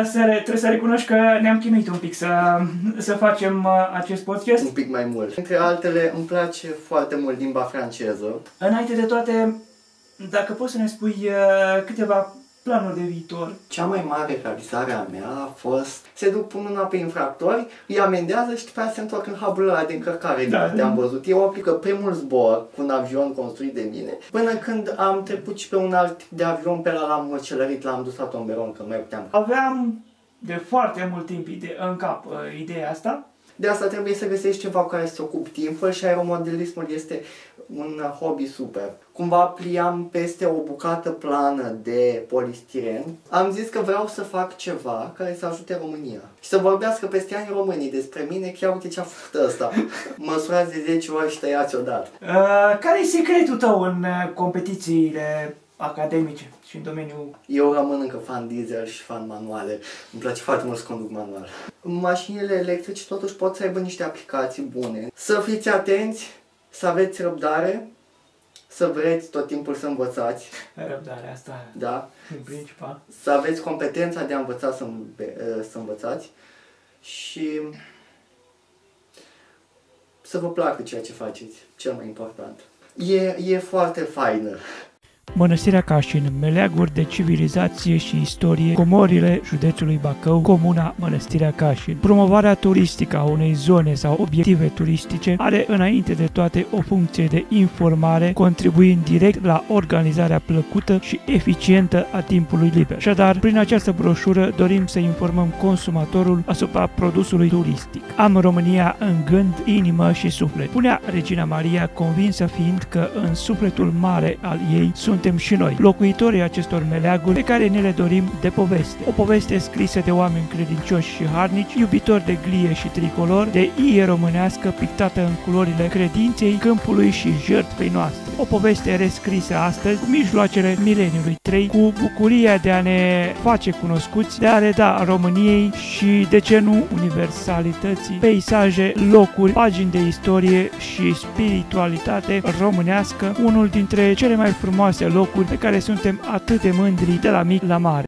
trebuie să recunoști că ne-am chinuit un pic să facem acest podcast. Un pic mai mult. Între altele, îmi place foarte mult limba franceză. Înainte de toate, dacă poți să ne spui câteva planuri de viitor. Cea mai mare realizare a mea a fost se duc până una pe infractori, îi amendează și după aceea se întorc în hubul ăla de încărcare de am văzut. Eu aplică primul zbor cu un avion construit de mine, până când am trecut și pe un alt tip de avion, pe ăla l-am măcelărit, l-am dus la tomberon, că nu mai puteam. Aveam de foarte mult timp în cap ideea asta. De asta trebuie să găsești ceva cu care să-ți ocupi timpul și aeromodelismul este un hobby super. Cumva pliam peste o bucată plană de polistiren. Am zis că vreau să fac ceva care să ajute România. Și să vorbească peste ani românii despre mine, chiar uite ce-a făcut ăsta. Măsurați de 10 ori și tăiați odată. Care e secretul tău în competițiile academice și în domeniul... Eu rămân încă fan diesel și fan manuale. Îmi place foarte mult să conduc manual. Mașinile electrice totuși pot să aibă niște aplicații bune. Să fiți atenți, să aveți răbdare, să vreți tot timpul să învățați. Răbdarea asta, da, în principal. Să aveți competența de a învăța să învățați și să vă placă ceea ce faceți, cel mai important. E foarte faină. Mănăstirea Cașin, meleaguri de civilizație și istorie, comorile județului Bacău, comuna Mănăstirea Cașin. Promovarea turistică a unei zone sau obiective turistice are înainte de toate o funcție de informare, contribuind direct la organizarea plăcută și eficientă a timpului liber. Așadar, prin această broșură dorim să informăm consumatorul asupra produsului turistic. Am România în gând, inimă și suflet, punea Regina Maria, convinsă fiind că în sufletul mare al ei suntem și noi, locuitorii acestor meleaguri pe care ne le dorim de poveste. O poveste scrisă de oameni credincioși și harnici, iubitori de glie și tricolor, de ie românească pictată în culorile credinței, câmpului și jertfei noastre. O poveste rescrisă astăzi cu mijloacele mileniului 3, cu bucuria de a ne face cunoscuți, de a reda României și, de ce nu, universalității, peisaje, locuri, pagini de istorie și spiritualitate românească, unul dintre cele mai frumoase locuri pe care suntem atât de mândri de la mic la mare.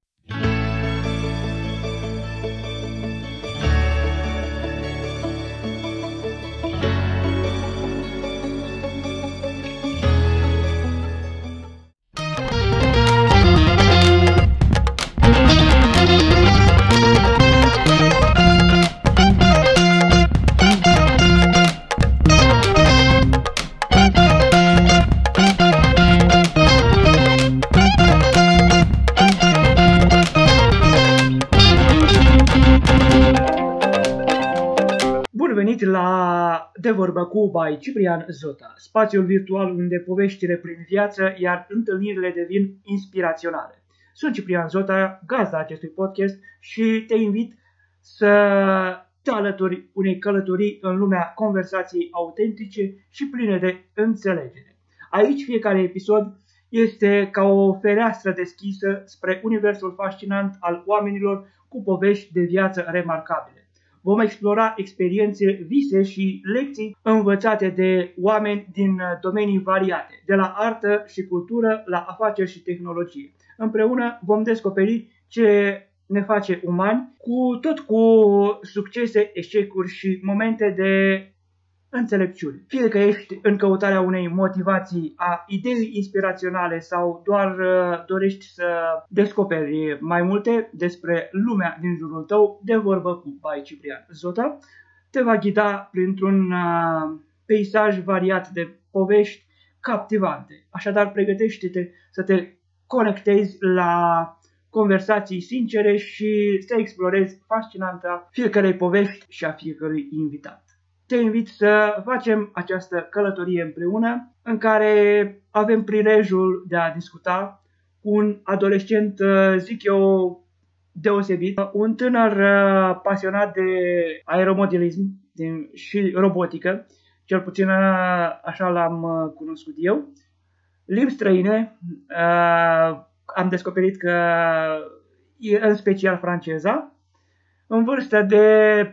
La De Vorbă cu by Ciprian Zota, spațiul virtual unde poveștile prin viață, iar întâlnirile devin inspiraționale. Sunt Ciprian Zota, gazda acestui podcast și te invit să te alături unei călătorii în lumea conversației autentice și pline de înțelegere. Aici fiecare episod este ca o fereastră deschisă spre universul fascinant al oamenilor cu povești de viață remarcabile. Vom explora experiențe, vise și lecții învățate de oameni din domenii variate, de la artă și cultură la afaceri și tehnologie. Împreună vom descoperi ce ne face umani, cu succese, eșecuri și momente de înțelepciune. Fie că ești în căutarea unei motivații, a idei inspiraționale sau doar dorești să descoperi mai multe despre lumea din jurul tău, De Vorbă cu by Ciprian Zota te va ghida printr-un peisaj variat de povești captivante. Așadar, pregătește-te să te conectezi la conversații sincere și să explorezi fascinanta fiecarei povești și a fiecărui invitat. Te invit să facem această călătorie împreună, în care avem prilejul de a discuta cu un adolescent, zic eu, deosebit, un tânăr pasionat de aeromodelism și robotică, cel puțin așa l-am cunoscut eu. Limbi străine, am descoperit că e în special franceza, în vârstă de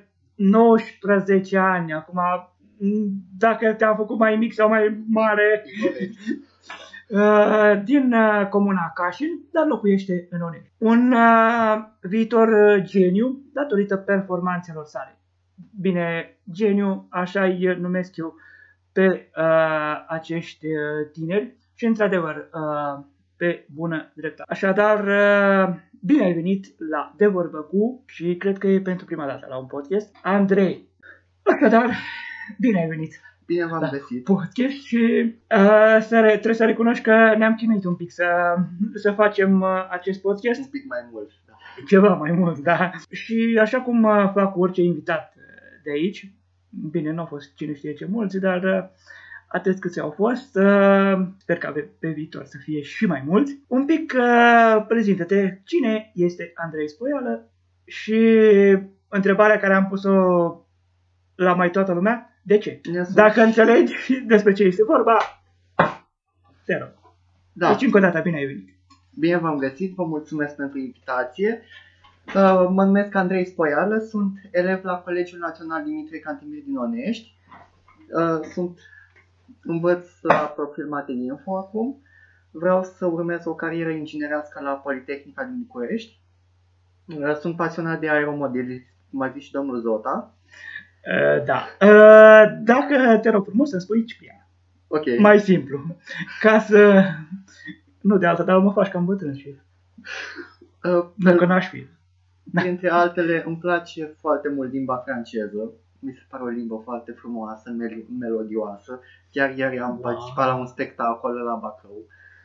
19 ani, acum, dacă te-am făcut mai mic sau mai mare, din comuna Cașin, dar locuiește în Onești. Un viitor geniu datorită performanțelor sale. Bine, geniu, așa îi numesc eu pe acești tineri și într-adevăr pe bună dreptate. Așadar, bine ai venit la De Vorbă Cu și cred că e pentru prima dată la un podcast. Andrei, așadar, bine ai venit. Bine v-am găsit. Podcast și trebuie să recunoști că ne-am chinuit un pic să facem acest podcast. Un pic mai mult. Da. Ceva mai mult, da. Și așa cum fac cu orice invitat de aici, bine, nu au fost cine știe ce mulți, dar atât câți au fost, sper că pe viitor să fie și mai mulți. Un pic prezintă-te, cine este Andrei Spoială și întrebarea care am pus-o la mai toată lumea, de ce? Dacă înțelegi despre ce este vorba, te rog. Da. Deci încă o dată, bine ai venit. Bine v-am găsit, vă mulțumesc pentru invitație. Mă numesc Andrei Spoială, sunt elev la Colegiul Național Dimitrie Cantemir din Onești. Învăț la profil Mate-Info acum. Vreau să urmez o carieră inginerească la Politehnica din București. Sunt pasionat de aeromodelism, cum a zis și domnul Zota. Da. Dacă te rog frumos să-mi spui Ciprian. Ok. Mai simplu. Ca să... Nu de altă, dar mă faci cam bătrân și... Dacă n-aș fi. Printre altele, îmi place foarte mult limba franceză. Mi se pare o limbă foarte frumoasă, melodioasă. Chiar ieri am participat la un spectacol la Bacău.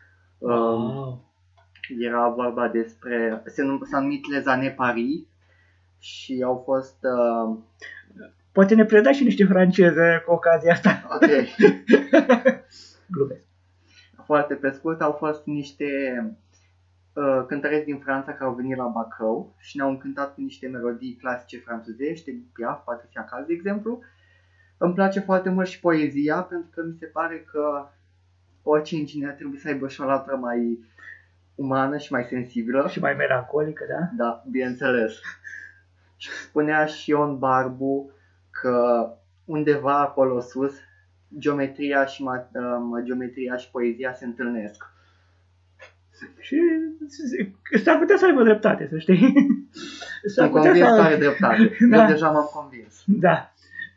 Era vorba despre... S-a numit Les Années Paris și au fost... Poate ne predai și niște franceză cu ocazia asta. Ok. Glumesc. Foarte pe scurt, au fost niște cântăreți din Franța care au venit la Bacău și ne-au încântat cu niște melodii clasice franțuzești, Piaf, Patricia Cass, de exemplu. Îmi place foarte mult și poezia, pentru că mi se pare că orice inginer trebuie să aibă și o latură mai umană și mai sensibilă. Și mai melancolică, da? Da, bineînțeles. Și spunea și Ion Barbu că undeva acolo sus geometria și poezia se întâlnesc. Și s-ar putea să aibă dreptate, să știi. Sunt convins că are dreptate. Da. Eu deja m-am convins. Da.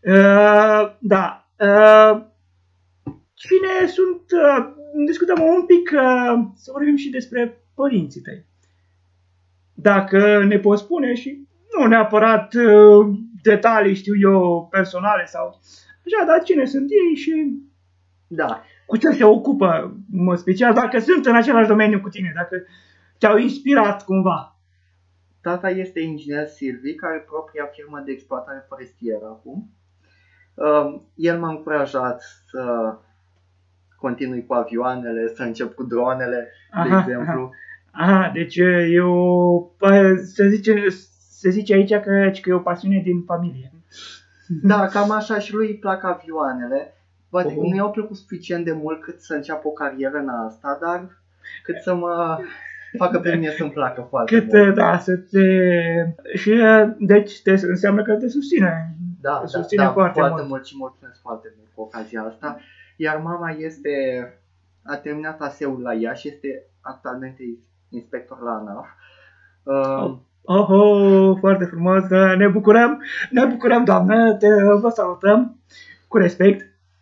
Cine sunt... discutăm un pic, să vorbim și despre părinții tăi. Dacă ne poți spune și nu neapărat detalii, știu eu, personale sau așa, dar cine sunt ei și da. Cu ce se ocupă, mă special, dacă sunt în același domeniu cu tine, dacă te-au inspirat cumva. Tata este inginer silvic, are propria firmă de exploatare forestieră acum. El m-a încurajat să continui cu avioanele, să încep cu dronele, de exemplu. Aha, deci eu, se zice aici că e o pasiune din familie. Da, cam așa, și lui îi plac avioanele. Poate nu i-au plăcut suficient de mult cât să înceapă o carieră în asta, dar cât să mă facă pe mine să-mi placă foarte mult. Da, să te... Și deci înseamnă că te susține. Da, susține foarte mult și mulțumesc foarte mult cu ocazia asta. Iar mama a terminat ASE-ul la Iași, este actualmente inspector la ANAF. Foarte frumos, ne bucurăm, doamnă, vă salutăm cu respect.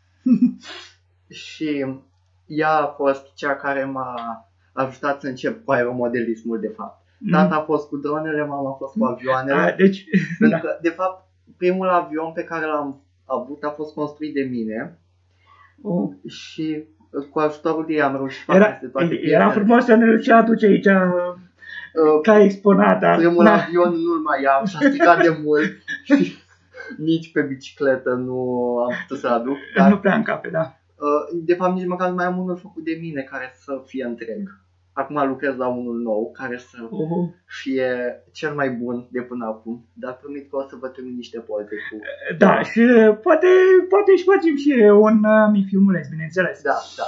Și ea a fost cea care m-a ajutat să încep cu aeromodelismul, de fapt. Tata a fost cu dronele, mama a fost cu avioanele. Deci, pentru că, de fapt, primul avion pe care l-am avut a fost construit de mine. Și cu ajutorul ei am reușit să fac toate piesele. Era frumos să ne și aduce aici ca exponat. Primul avion nu-l mai am, s-a stricat de mult. Nici pe bicicletă nu am putut să aduc. Dar, nu prea în cape, da. De fapt, nici măcar nu mai am unul făcut de mine care să fie întreg. Acum lucrez la unul nou care să fie cel mai bun de până acum. Dar promit că o să vă trimit niște poze cu... Da, și poate și facem și un mic filmuleț, bineînțeles.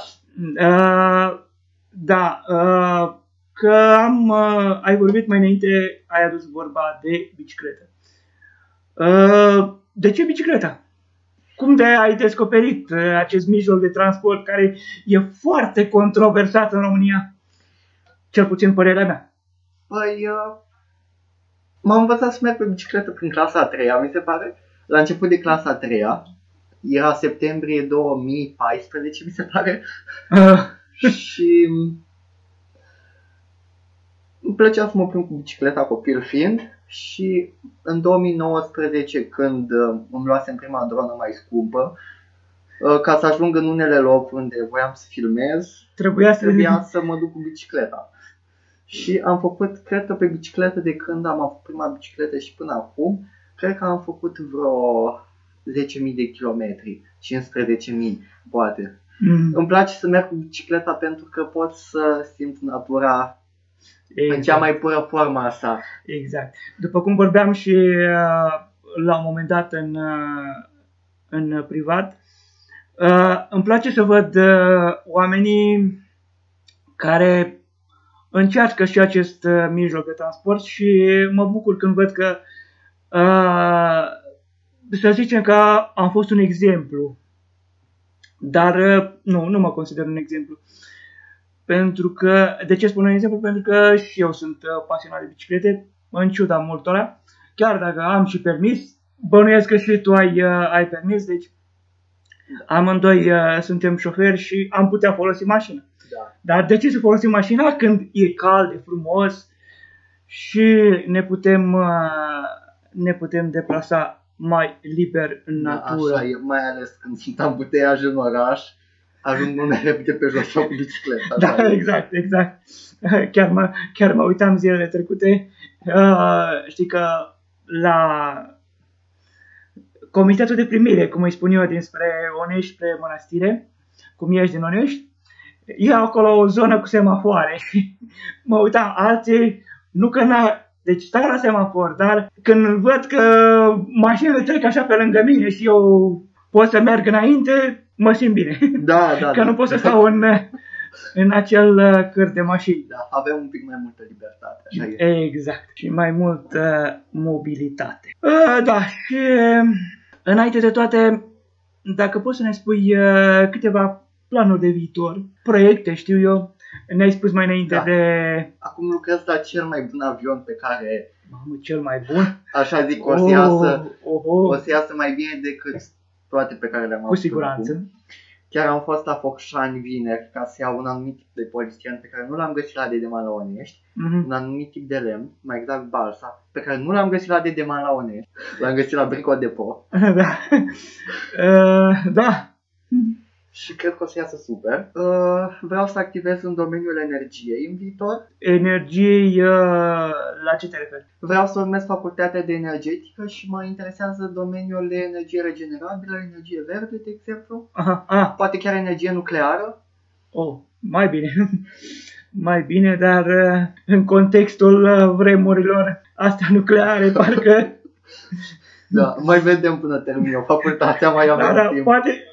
Da. Că ai vorbit mai înainte, ai adus vorba de bicicletă. De ce bicicleta? Cum de ai descoperit acest mijloc de transport care e foarte controversat în România? Cel puțin părerea mea. Păi, m-am învățat să merg pe bicicletă prin clasa a 3-a, mi se pare. La început de clasa a 3-a. Era septembrie 2014, mi se pare. Și îmi plăcea să mă plimb cu bicicleta copil fiind. Și în 2019, când îmi luasem prima dronă mai scumpă, ca să ajung în unele locuri unde voiam să filmez, trebuia să mă duc cu bicicleta. Și am făcut, cred că pe bicicletă, de când am avut prima bicicletă și până acum, cred că am făcut vreo 10.000 de kilometri, 15.000 poate. Îmi place să merg cu bicicleta pentru că pot să simt natura în cea mai pură forma sa. Exact. După cum vorbeam și la un moment dat în privat, îmi place să văd oamenii care încearcă și acest mijloc de transport și mă bucur când văd că, să zicem că am fost un exemplu, dar nu mă consider un exemplu. Pentru că, de ce spun un exemplu? Pentru că și eu sunt pasionat de biciclete, în ciuda multora, chiar dacă am și permis, bănuiesc că și tu ai permis, deci amândoi suntem șoferi și am putea folosi mașina. Da. Dar de ce să folosim mașina când e cald, e frumos și ne putem deplasa mai liber în natură? Așa e, mai ales când sunt ambuteiaje în oraș, ajung mult mai repede pe jos sau cu bicicleta. Da, exact. Chiar mă uitam zilele trecute, știi că la comitetul de primire, cum îi spun eu, dinspre Onești spre Mănăstire, cum ești din Onești, e acolo o zonă cu semafoare și mă uitam, alții, deci stau la semafor, dar când văd că mașinile trec așa pe lângă mine și eu pot să merg înainte, mă simt bine. Da. Că nu pot să stau în acel câr de mașini. Da, avem un pic mai multă libertate, așa e. Exact. Și mai multă mobilitate. Da, și înainte de toate, dacă poți să ne spui câteva planuri de viitor, proiecte, știu eu, ne-ai spus mai înainte de... Acum lucrez la cel mai bun avion pe care... Mamă, cel mai bun? Așa zic, o să iasă mai bine decât toate pe care le-am avut. Cu siguranță. Acum. Chiar am fost la Focșani vineri ca să iau un anumit tip de polistiren pe care nu l-am găsit la Dedeman la Onești, un anumit tip de lemn, mai exact balsa, pe care nu l-am găsit la Dedeman la Onești, l-am găsit la Brico Depot. Da. Da. Și cred că o să iasă super. Vreau să activez în domeniul energiei în viitor. Energiei, la ce te referi? Vreau să urmez facultatea de energetică și mă interesează domeniul de energie regenerabilă, energie verde, de exemplu. Poate chiar energie nucleară. Mai bine. Mai bine, dar în contextul vremurilor astea nucleare, parcă... Da, mai vedem până termin o facultatea, mai avem timp.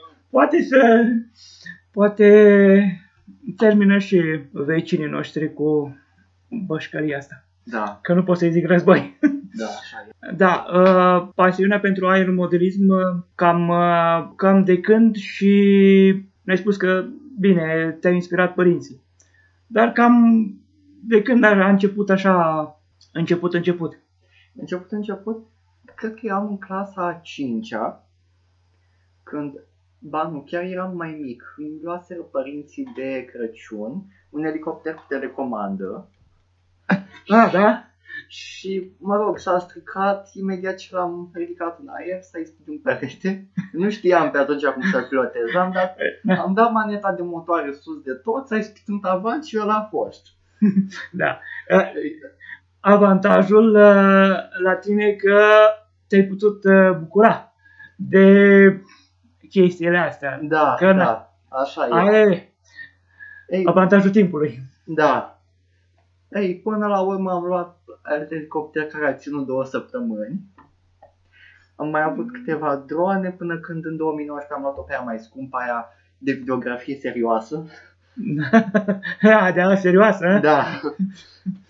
Poate termină și vecinii noștri cu bășcăria asta. Da. Că nu pot să-i zic război. Da, așa e. Da, pasiunea pentru aeromodelism cam de când și ne-ai spus că, bine, te-au inspirat părinții. Dar cam de când a început așa, început? Început? Cred că eram în clasa a 5-a, când... nu, chiar eram mai mic. Îmi luaseră părinții de Crăciun un elicopter cu telecomandă. Da? Și, mă rog, s-a stricat imediat ce l-am ridicat în aer, s-a ispit un perete. Nu știam pe atunci cum să-l pilotezam, dar am dat maneta de motoare sus de tot, s-a ispit în tavan și ăla a fost. Da. Avantajul la tine că te-ai putut bucura de chestiile astea. Da, așa e. Avantajul timpului. Da. Până la urmă am luat alt elicopter care a ținut 2 săptămâni. Am mai avut câteva drone până când în 2019 am luat-o pe aia mai scumpă, aia de videografie serioasă. De aia serioasă? Da.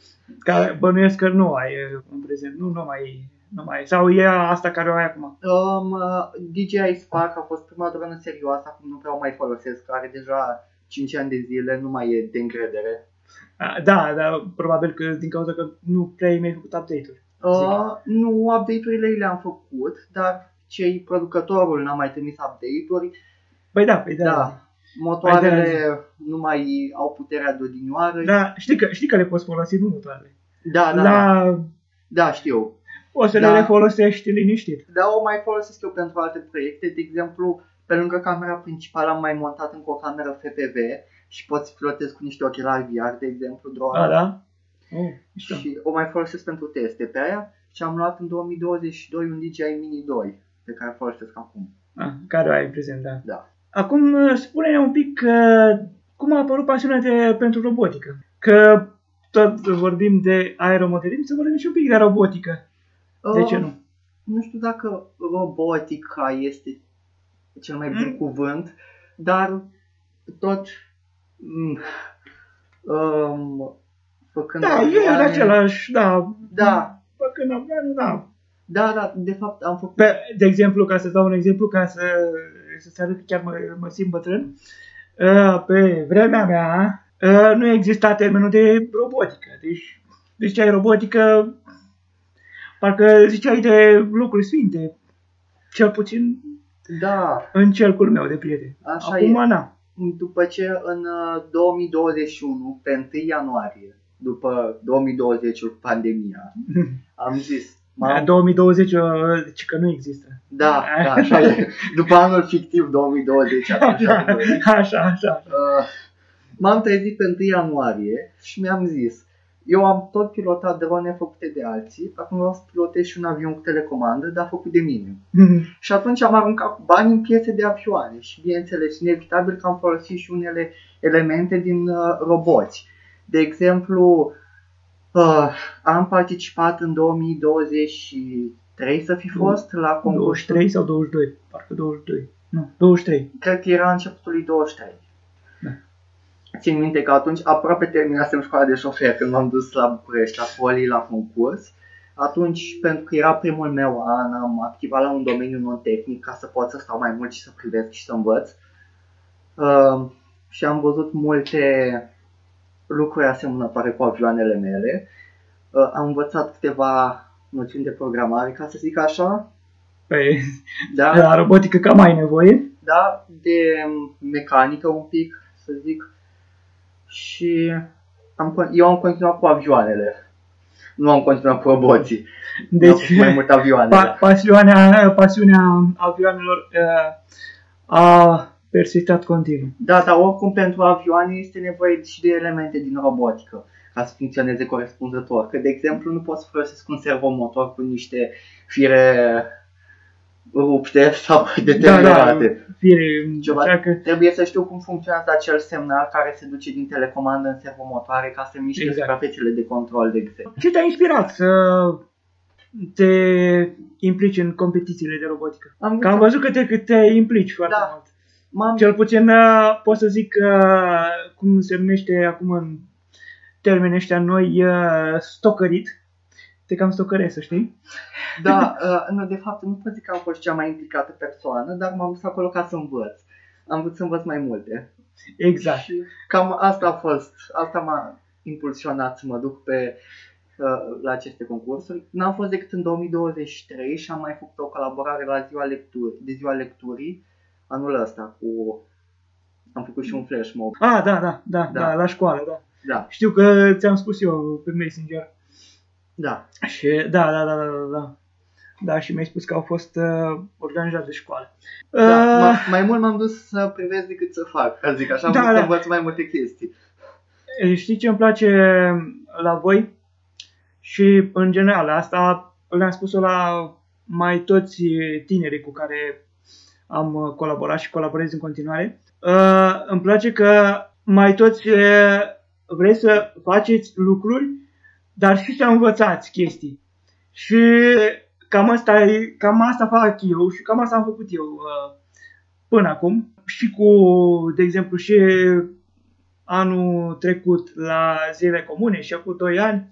Care bănuiesc că nu ai în prezent, nu mai, sau e asta care o ai acum? DJI Spark a fost prima dronă serioasă, acum nu prea o mai folosesc, are deja 5 ani de zile, nu mai e de încredere. Da, dar probabil că din cauza că nu prea mi-ai făcut update-uri. Nu, update-urile le-am făcut, dar producătorul n-a mai trimis update-uri. Păi da. Motoarele nu mai au puterea de odinioară. Da, știi că le poți folosi, nu motoarele. Da, știu. O să le refolosești liniștit. Da, o mai folosesc eu pentru alte proiecte. De exemplu, pe lângă camera principală am mai montat încă o cameră FPV și poți pilotezi cu niște ochelari VR, de exemplu, drona. Da? Și o mai folosesc pentru teste pe aia și am luat în 2022 un DJI Mini 2 pe care îl folosesc acum. Care o ai în prezent, da. Acum spune-ne un pic cum a apărut pasiunea pentru robotică. Că tot vorbim de aeromodelism, să vorbim și un pic de robotică. De ce nu? Nu știu dacă robotica este cel mai bun cuvânt, dar tot făcând e același, da. Făcând avioane, da. Da, de fapt am făcut... De exemplu, ca să dau un exemplu, ca să arăt că chiar mă simt bătrân, pe vremea mea nu exista termenul de robotică. Deci ziceai robotică, parcă ziceai de lucruri sfinte, cel puțin în cercul meu de prieteni. Acum, după ce în 2021, pe 1 ianuarie, după 2020 cu pandemia, am zis... 2020, deci că nu există. Da, așa e. După anul fictiv 2020. Așa. M-am trezit pe 1 ianuarie și mi-am zis, eu am tot pilotat drone făcute de alții, acum vreau să pilotez și un avion cu telecomandă, dar făcut de mine. Și atunci am aruncat cu bani în piese de avioane și, bineînțeles, inevitabil că am folosit și unele elemente din roboți. De exemplu, am participat în 2023 să fi fost la concurs. 23 sau 22? Parcă 22. Nu, 23. Cred că era începutul lui 23. Da. Țin minte că atunci aproape terminasem școala de șofer când m-am dus la București, la Poli, la concurs. Atunci, pentru că era primul meu an, am activat la un domeniu non-tehnic ca să pot să stau mai mult și să privesc și să învăț. Și am văzut multe lucruri asemănătoare cu avioanele mele. Am învățat câteva noțiuni de programare, ca să zic așa. Păi, la robotică cam ai nevoie? Da, de mecanică un pic, să zic. Și eu am continuat cu avioanele. Nu am continuat cu roboții. Deci, mai mult avioanele. Pasiunea avioanelor a persistat continuu. Da, dar oricum pentru avioane este nevoie și de elemente din robotică ca să funcționeze corespunzător. Că, de exemplu, nu poți să folosesc un servomotor cu niște fire rupte sau deteriorate. Trebuie să știu cum funcționează acel semnal care se duce din telecomandă în servomotoare ca să miște suprafețele de control, de exemplu. Ce te-a inspirat să te implici în competițiile de robotică? Că am văzut că te implici foarte mult. Cel puțin pot să zic cum se numește acum în termenii ăștia noi, stocărit. Te cam stocăresc, să știi? Da, nu, de fapt nu pot zic că am fost cea mai implicată persoană, dar m-am dus acolo ca să învăț. Am vrut să învăț mai multe. Exact. Și cam asta a fost, asta m-a impulsionat să mă duc la aceste concursuri. N-am fost decât în 2023 și am mai făcut o colaborare la ziua lecturii anul ăsta am făcut și un flash mob. Da, la școală, da. Știu că ți-am spus eu pe Messenger. Da. Și da, și mi-ai spus că au fost organizați de școală. Mai mult m-am dus să privesc decât să fac, ca zic așa, să învăț mai multe chestii. Știi ce îmi place la voi? Și în general, asta le-am spus-o la mai toți tinerii cu care am colaborat și colaborez în continuare. Îmi place că mai toți vreți să faceți lucruri, dar și să învățați chestii. Și cam asta fac eu și cam asta am făcut eu până acum. Și de exemplu, și anul trecut la zile comune și acum 2 ani,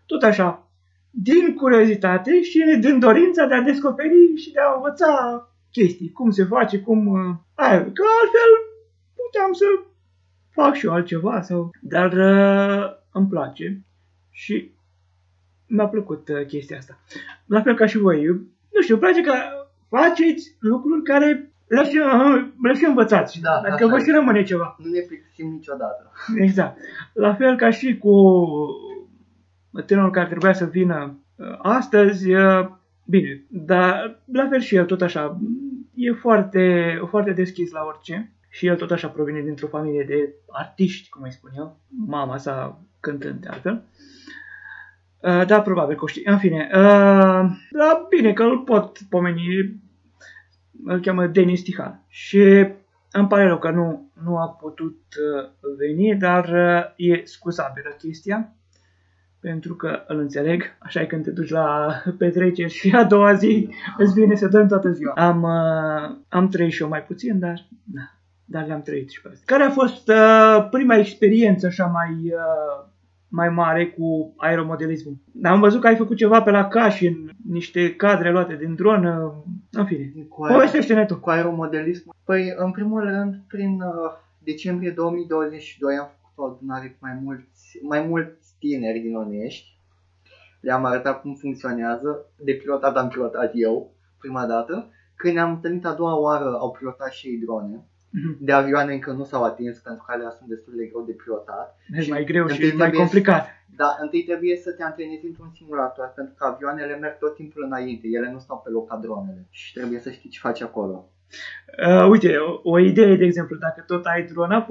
tot așa, din curiozitate și din dorința de a descoperi și de a învăța chestii, cum se face, că altfel puteam să fac și eu altceva, dar îmi place și mi-a plăcut chestia asta. La fel ca și voi. Nu știu, îmi place că faceți lucruri care le și învățați. Da, adică vă și rămâne ceva. Nu ne plictisim niciodată. Exact. La fel ca și cu tânărul care trebuia să vină astăzi, bine, dar la fel și el tot așa, e foarte, foarte deschis la orice. Și el tot așa provine dintr-o familie de artiști, cum îi spun eu, mama sa cântând de altfel. Da, probabil că o știi. În fine, da, bine că îl pot pomeni, îl cheamă Denis Tihan. Și îmi pare rău că nu a putut veni, dar e scuzabilă chestia, pentru că îl înțeleg. Așa e când te duci la petreceri și a doua zi îți vine să dăm toată ziua. Am trăit și eu mai puțin, dar le-am trăit și pe asta. Care a fost prima experiență așa mai mare cu aeromodelismul? Am văzut că ai făcut ceva pe la Cașin, niște cadre luate din dron, în fine. Povestește-ne tu. Cu aeromodelismul? Păi, în primul rând, prin decembrie 2022 am făcut o adunare cu mai mulți tineri din Onești. Le-am arătat cum funcționează. De pilotat am pilotat eu, prima dată. Când ne-am întâlnit a doua oară, au pilotat și ei drone. De avioane încă nu s-au atins pentru că alea sunt destul de greu de pilotat. Și mai greu și mai complicat. Da, întâi trebuie să te antrenezi într-un simulator, pentru că avioanele merg tot timpul înainte, ele nu stau pe loc ca dronele și trebuie să știi ce faci acolo. Uite, o idee, de exemplu, dacă tot ai drona,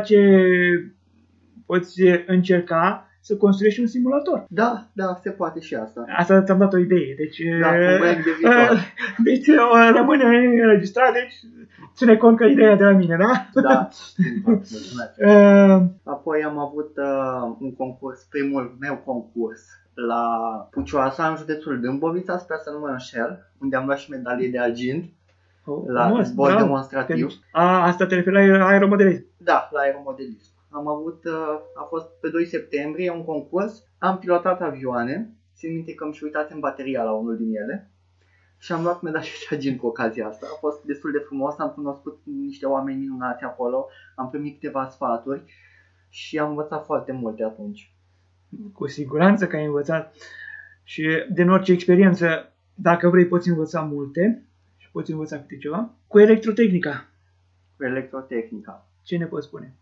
poți încerca să construiești un simulator. Da, se poate și asta. Asta ți-am dat o idee, deci... Da, un proiect de viitor. Deci rămâne înregistrat, deci ține cont că ideea de la mine, da? Da, mulțumesc. Apoi am avut un concurs, primul meu concurs la Pucioasa, în județul Dâmbovița, sper să nu mă înșel, unde am luat și medalie de argint la zbor demonstrativ. Asta te referi la aeromodelism? Da, la aeromodelism. A fost pe 2 septembrie un concurs, am pilotat avioane, țin minte că îmi și uitasem bateria la unul din ele și am luat medalie de argint cu ocazia asta. A fost destul de frumos, am cunoscut niște oameni minunați acolo, am primit câteva sfaturi și am învățat foarte multe atunci. Cu siguranță că ai învățat și din orice experiență, dacă vrei, poți învăța multe și poți învăța câte ceva. Cu electrotehnica. Cu electrotehnica. Ce ne poți spune?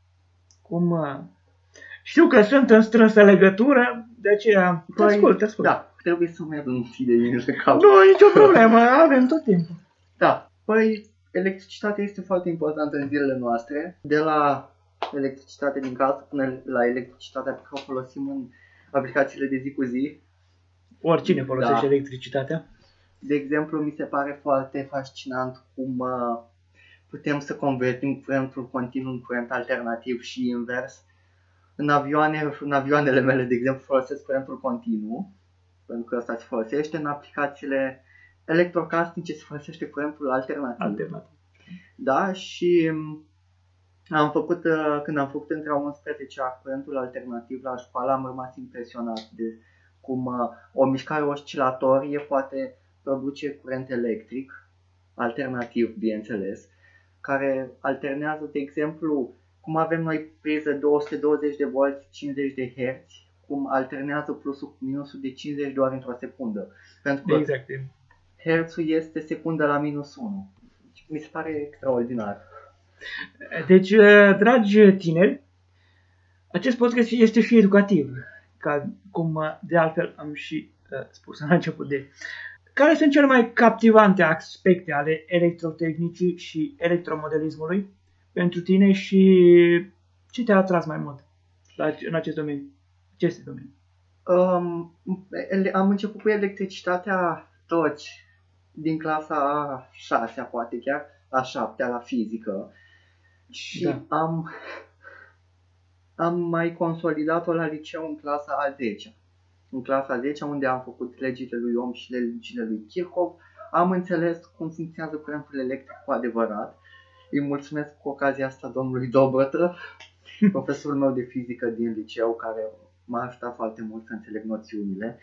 Știu că sunt în strânsă legătură, de aceea te ascult. Da, trebuie să merg întâi de mine de cap. Nu, nicio problemă, avem tot timpul. Da, păi electricitatea este foarte importantă în zilele noastre. De la electricitate din casă până la electricitatea pe care o folosim în aplicațiile de zi cu zi. Oricine folosește electricitatea. De exemplu, mi se pare foarte fascinant cum putem să convertim curentul continuu în curent alternativ și invers. În avioanele mele, de exemplu, folosesc curentul continuu, pentru că ăsta se folosește. În aplicațiile electrocasnice se folosește curentul alternativ. Da, și când am făcut între 11-a curentul alternativ la școală, am rămas impresionat de cum o mișcare oscilatorie poate produce curent electric, alternativ, bineînțeles, care alternează, de exemplu, cum avem noi priză 220 de volți, 50 de Hz, cum alternează plusul cu minusul de 50 de ori într-o secundă. Pentru că Hz-ul este secundă la minus 1. Mi se pare extraordinar. Deci, dragi tineri, acest podcast este și educativ, ca cum de altfel am și spus la început de... Care sunt cele mai captivante aspecte ale electrotehnicii și electromodelismului pentru tine și ce te-a atras mai mult în acest domeniu? Am început cu electricitatea toți din clasa a 6-a, poate chiar a 7-a la fizică și am mai consolidat-o la liceu în clasa a 10-a. În clasa 10, unde am făcut legile lui Ohm și legile lui Kirchhoff, am înțeles cum funcționează curentul electric cu adevărat. Îi mulțumesc cu ocazia asta domnului Dobrătă, profesorul meu de fizică din liceu, care m-a ajutat foarte mult să înțeleg noțiunile.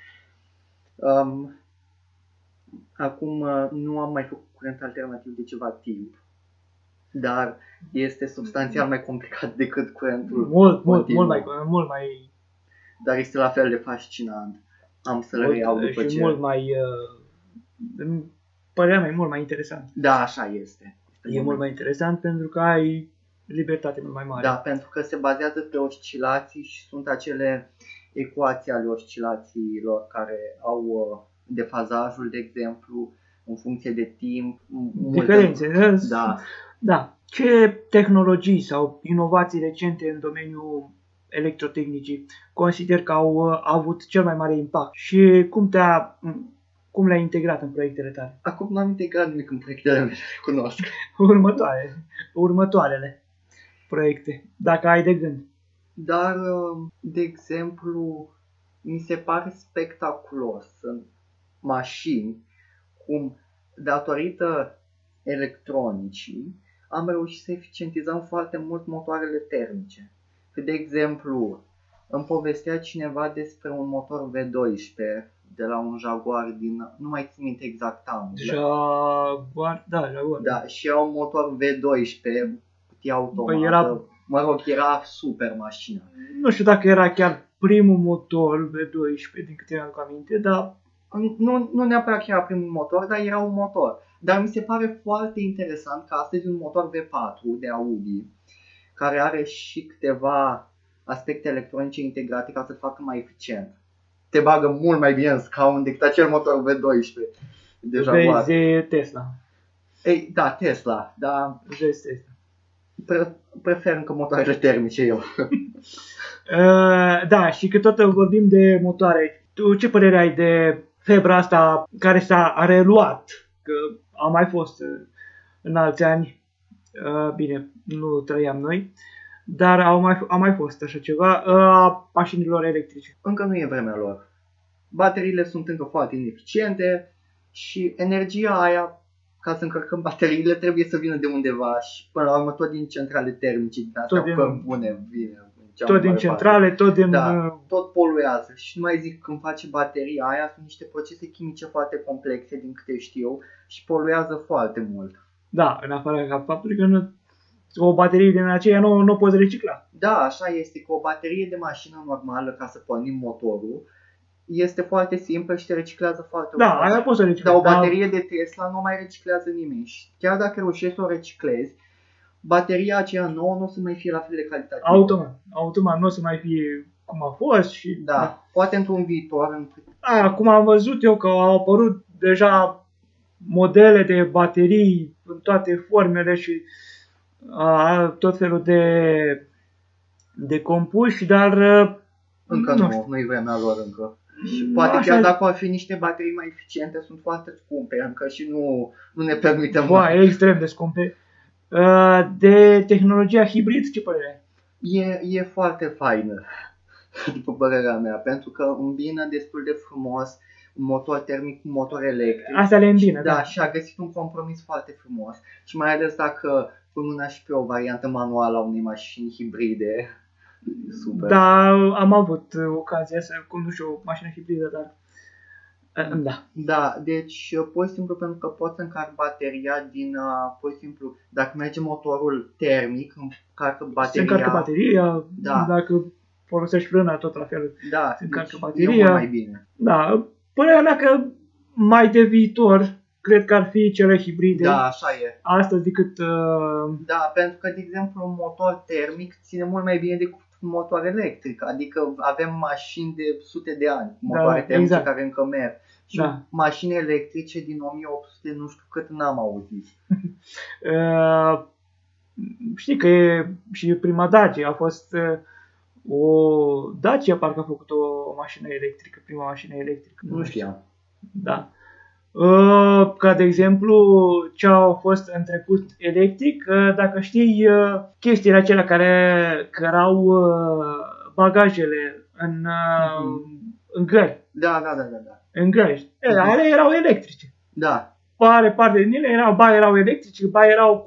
Acum nu am mai făcut curent alternativ de ceva timp, dar este substanțial mai complicat decât curentul mult mai dar este la fel de fascinant. Am să-l reiau după și mult mai părerea mea e mult mai interesant. Da, așa este. E mult mai interesant pentru că ai libertate mult mai mare. Da, pentru că se bazează pe oscilații și sunt acele ecuații ale oscilațiilor care au defazajul, de exemplu, în funcție de timp. Diferențe. Da. Da. Ce tehnologii sau inovații recente în domeniul electrotehnicii consider că au avut cel mai mare impact și cum le-ai integrat în proiectele tale? Acum nu am integrat nimic în proiectele mele, cunosc. Următoarele proiecte, dacă ai de gând. Dar, de exemplu, mi se pare spectaculos în mașini cum, datorită electronicii, am reușit să eficientizăm foarte mult motoarele termice. De exemplu, îmi povestea cineva despre un motor V12 de la un Jaguar nu mai țin minte exact anul. Jaguar. Da, și era un motor V12, cutie automată, era super mașina. Nu știu dacă era chiar primul motor V12, din câte mi-am aminte, dar... Nu neapărat că era primul motor, dar era un motor. Dar mi se pare foarte interesant că astăzi un motor V4 de Audi, care are și câteva aspecte electronice integrate ca să facă mai eficient. Te bagă mult mai bine în scaun decât acel motor V12 de Jaguar. Vezi Tesla. Ei, da, Tesla, dar vezi Tesla. Prefer încă motoarele termice eu. Da, și că tot vorbim de motoare. Tu ce părere ai de febra asta care s-a reluat? Că a mai fost în alți ani. Bine, nu trăiam noi, dar a mai fost așa ceva, a mașinilor electrice. Încă nu e vremea lor. Bateriile sunt încă foarte ineficiente și energia aia, ca să încărcăm bateriile, trebuie să vină de undeva și până la urmă tot din centrale termice, din astea cărbune vine. Tot din centrale, tot din... Da, tot poluează. Și nu mai zic, când face bateria aia, sunt niște procese chimice foarte complexe, din câte știu, și poluează foarte mult. Da, în afară ca faptul că o baterie din aceea nu poți recicla. Da, așa este, că o baterie de mașină normală, ca să pornim motorul, este foarte simplă și te reciclează foarte ușor. Da, aia poți să reciclezi. Dar o baterie de Tesla nu mai reciclează nimeni. Și chiar dacă reușești să o reciclezi, bateria aceea nouă nu o să mai fie la fel de calitativă. Automat nu o să mai fie cum a fost. Și da, poate într-un viitor. Cum am văzut eu că au apărut deja modele de baterii în toate formele și tot felul de compuși, dar încă nu-i vremea lor încă. Și poate chiar dacă ar fi niște baterii mai eficiente, sunt foarte scumpe încă și nu ne permitem. E extrem de scumpe. De tehnologia hibrid, ce părere? E foarte faină, după părerea mea, pentru că îmbină destul de frumos un motor termic cu un motor electric. Asta le îmbină, da. Și a găsit un compromis foarte frumos. Și mai ales dacă pun mâna și pe o variantă manuală a unei mașini hibride. Super. Da, am avut ocazia să conduc o mașină hibridă, dar... Da. Da, deci pur și simplu pentru că poți să încarci bateria din, pur și simplu, dacă merge motorul termic, încarcă bateria. Se încarcă bateria, da. Dacă folosești frâna, tot la fel, da, se încarcă deci bateria. E mult mai bine. Da, părerea mea că mai de viitor, cred că ar fi cele hibride. Da, așa e. Astăzi decât... Da, pentru că, de exemplu, un motor termic ține mult mai bine decât un motor electric. Adică avem mașini de sute de ani, motoare termice care încă merg. Și mașini electrice din 1800, nu știu cât, n-am auzit. Știi că și prima Dacia a fost o Dacia, parcă a făcut o mașină electrică, prima mașină electrică. Nu știam. Da. Ca de exemplu, ce a fost în trecut electric, dacă știi chestiile acelea care cărau bagajele în gări. Da. În gări. Ale erau electrice. Da. Mare parte din ele erau electrice, erau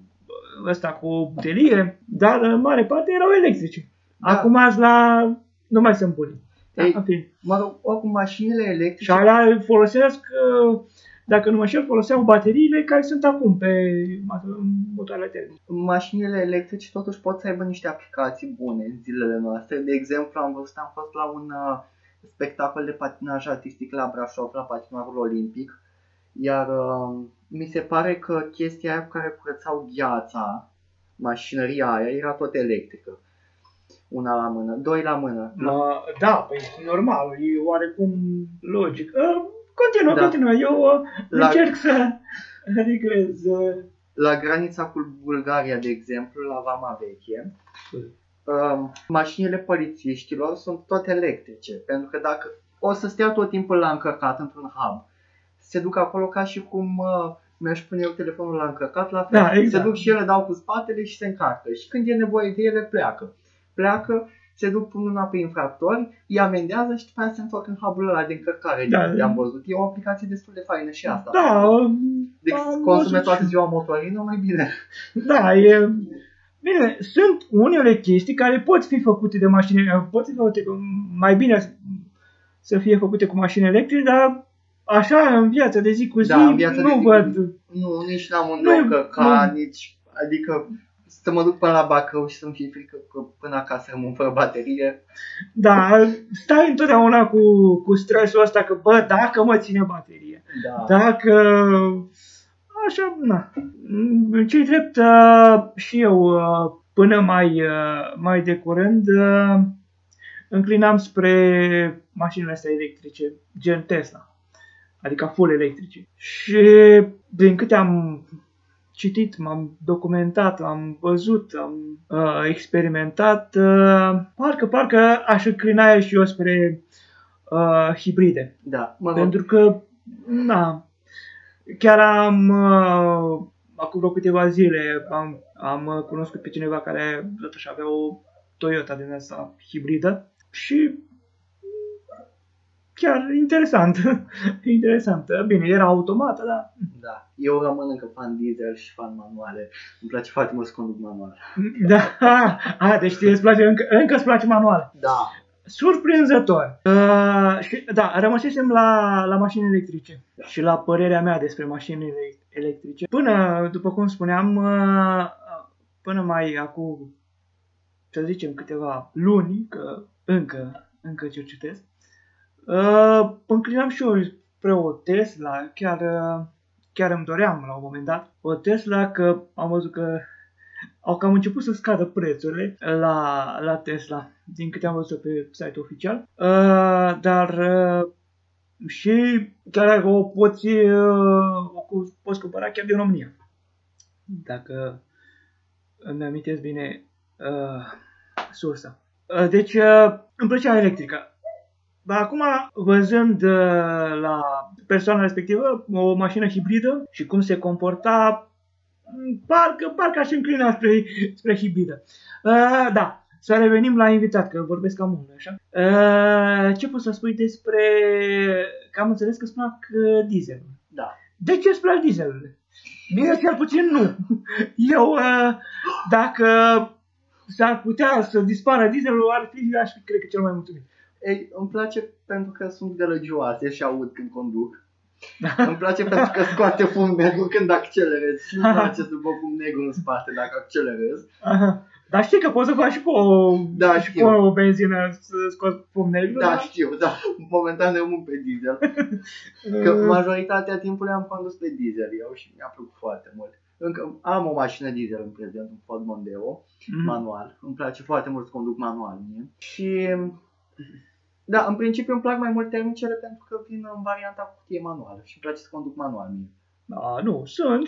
cu o butelie, dar în mare parte erau electrice. Da. Acum azi la nu mai sunt buni. Da, Ei, în fine. mă rog, oricum mașinile Și electrice... alea folosesc, dacă nu mă știu, foloseau bateriile care sunt acum pe motoarele termice. Mașinile electrice totuși pot să aibă niște aplicații bune în zilele noastre. De exemplu, am fost la un spectacol de patinaj artistic la Brașov, la patinajul olimpic, iar mi se pare că chestia aia cu care curățau gheața, mașinăria aia, era tot electrică. Una la mână, doi la mână. Da, păi normal, e oarecum logic. Continuă, Da. continuă, eu încerc să regrez. La granița cu Bulgaria, de exemplu, la Vama Veche, mașinile polițiștilor sunt tot electrice, pentru că dacă o să stea tot timpul la încărcat într-un hub, se duc acolo ca și cum mi-aș pune eu telefonul la încărcat, la fel, Da, exact. se duc și ele, dau cu spatele și se încarcă. Și când e nevoie de ele, pleacă, se duc pun mâna pe infractori, îi amendează și după aia se întorc în hubul ăla de încărcare. Da. Am văzut, e o aplicație destul de faină și asta. Da, Deci consume toată ziua motorină, mai bine. Da, bine, sunt unele chestii care pot fi făcute de mașini, pot fi făcute mai bine să fie făcute cu mașini electrice, dar așa în viața de zi cu zi, Da, în viața de nu zi văd. Nu, nici n-am unde o căca, nici, adică să mă duc până la Bacău și să-mi fie frică că până acasă rămân fără baterie. Da, stai întotdeauna cu stresul ăsta că, bă, dacă mă ține baterie, Da. dacă... Așa, na. Ce-i drept, și eu, până mai de curând, înclinam spre mașinile astea electrice, gen Tesla, adică full electrice. Și din câte am citit, m-am documentat, am văzut, am experimentat, parcă aș înclina și eu spre hibride. Da, mă rog. Pentru că, na, chiar acum vreo câteva zile am cunoscut pe cineva care totuși avea o Toyota din asta hibridă și chiar interesant. Interesant. Bine, era automată, dar... Da, eu rămân încă fan diesel și fan manuale. Îmi place foarte mult să conduc manual. Da, deci îți place, încă îți place manual. Da. Surprinzător. Și, da, rămăsesem la mașini electrice și la părerea mea despre mașinile electrice. Până, după cum spuneam, până mai acum, să zicem, câteva luni, că încă cercetez, înclinam și eu spre o Tesla, chiar îmi doream la un moment dat o Tesla, că am văzut că au cam început să scadă prețurile la Tesla, din câte am văzut pe site-ul oficial, dar și chiar o poți cumpăra chiar din România, dacă îmi amintesc bine sursa. Deci îmi plăcea electrica. Dar acum, văzând la persoana respectivă o mașină hibridă și cum se comporta, parcă aș înclina spre hibridă. Da, să revenim la invitat, că vorbesc cam mult, așa. Ce poți să spui despre... Că am înțeles că îți plac dieselul. Da. De ce îți plac dieselurile? Mie cel puțin nu. Eu, dacă s-ar putea să dispară dieselul, aș fi, cred că, cel mai mulțumit. Ei, îmi place pentru că sunt gălăgioase și aud când conduc. Îmi place pentru că scoate fum negru când accelerez și îmi place să dau fum negru în spate dacă accelerez. Aha. Dar știi că poți să faci și cu o benzină să scoți fum negru? Da, știu, da. Momentan rămân pe diesel. Că majoritatea timpului am condus pe diesel eu și mi-a plăcut foarte mult. Încă am o mașină diesel în prezent, un Ford Mondeo, manual. Îmi place foarte mult să conduc manual mie. Și... Da, în principiu îmi plac mai mult termicele pentru că vin în varianta cu cutie manuală și îmi place să conduc manual mie. Da, nu, sunt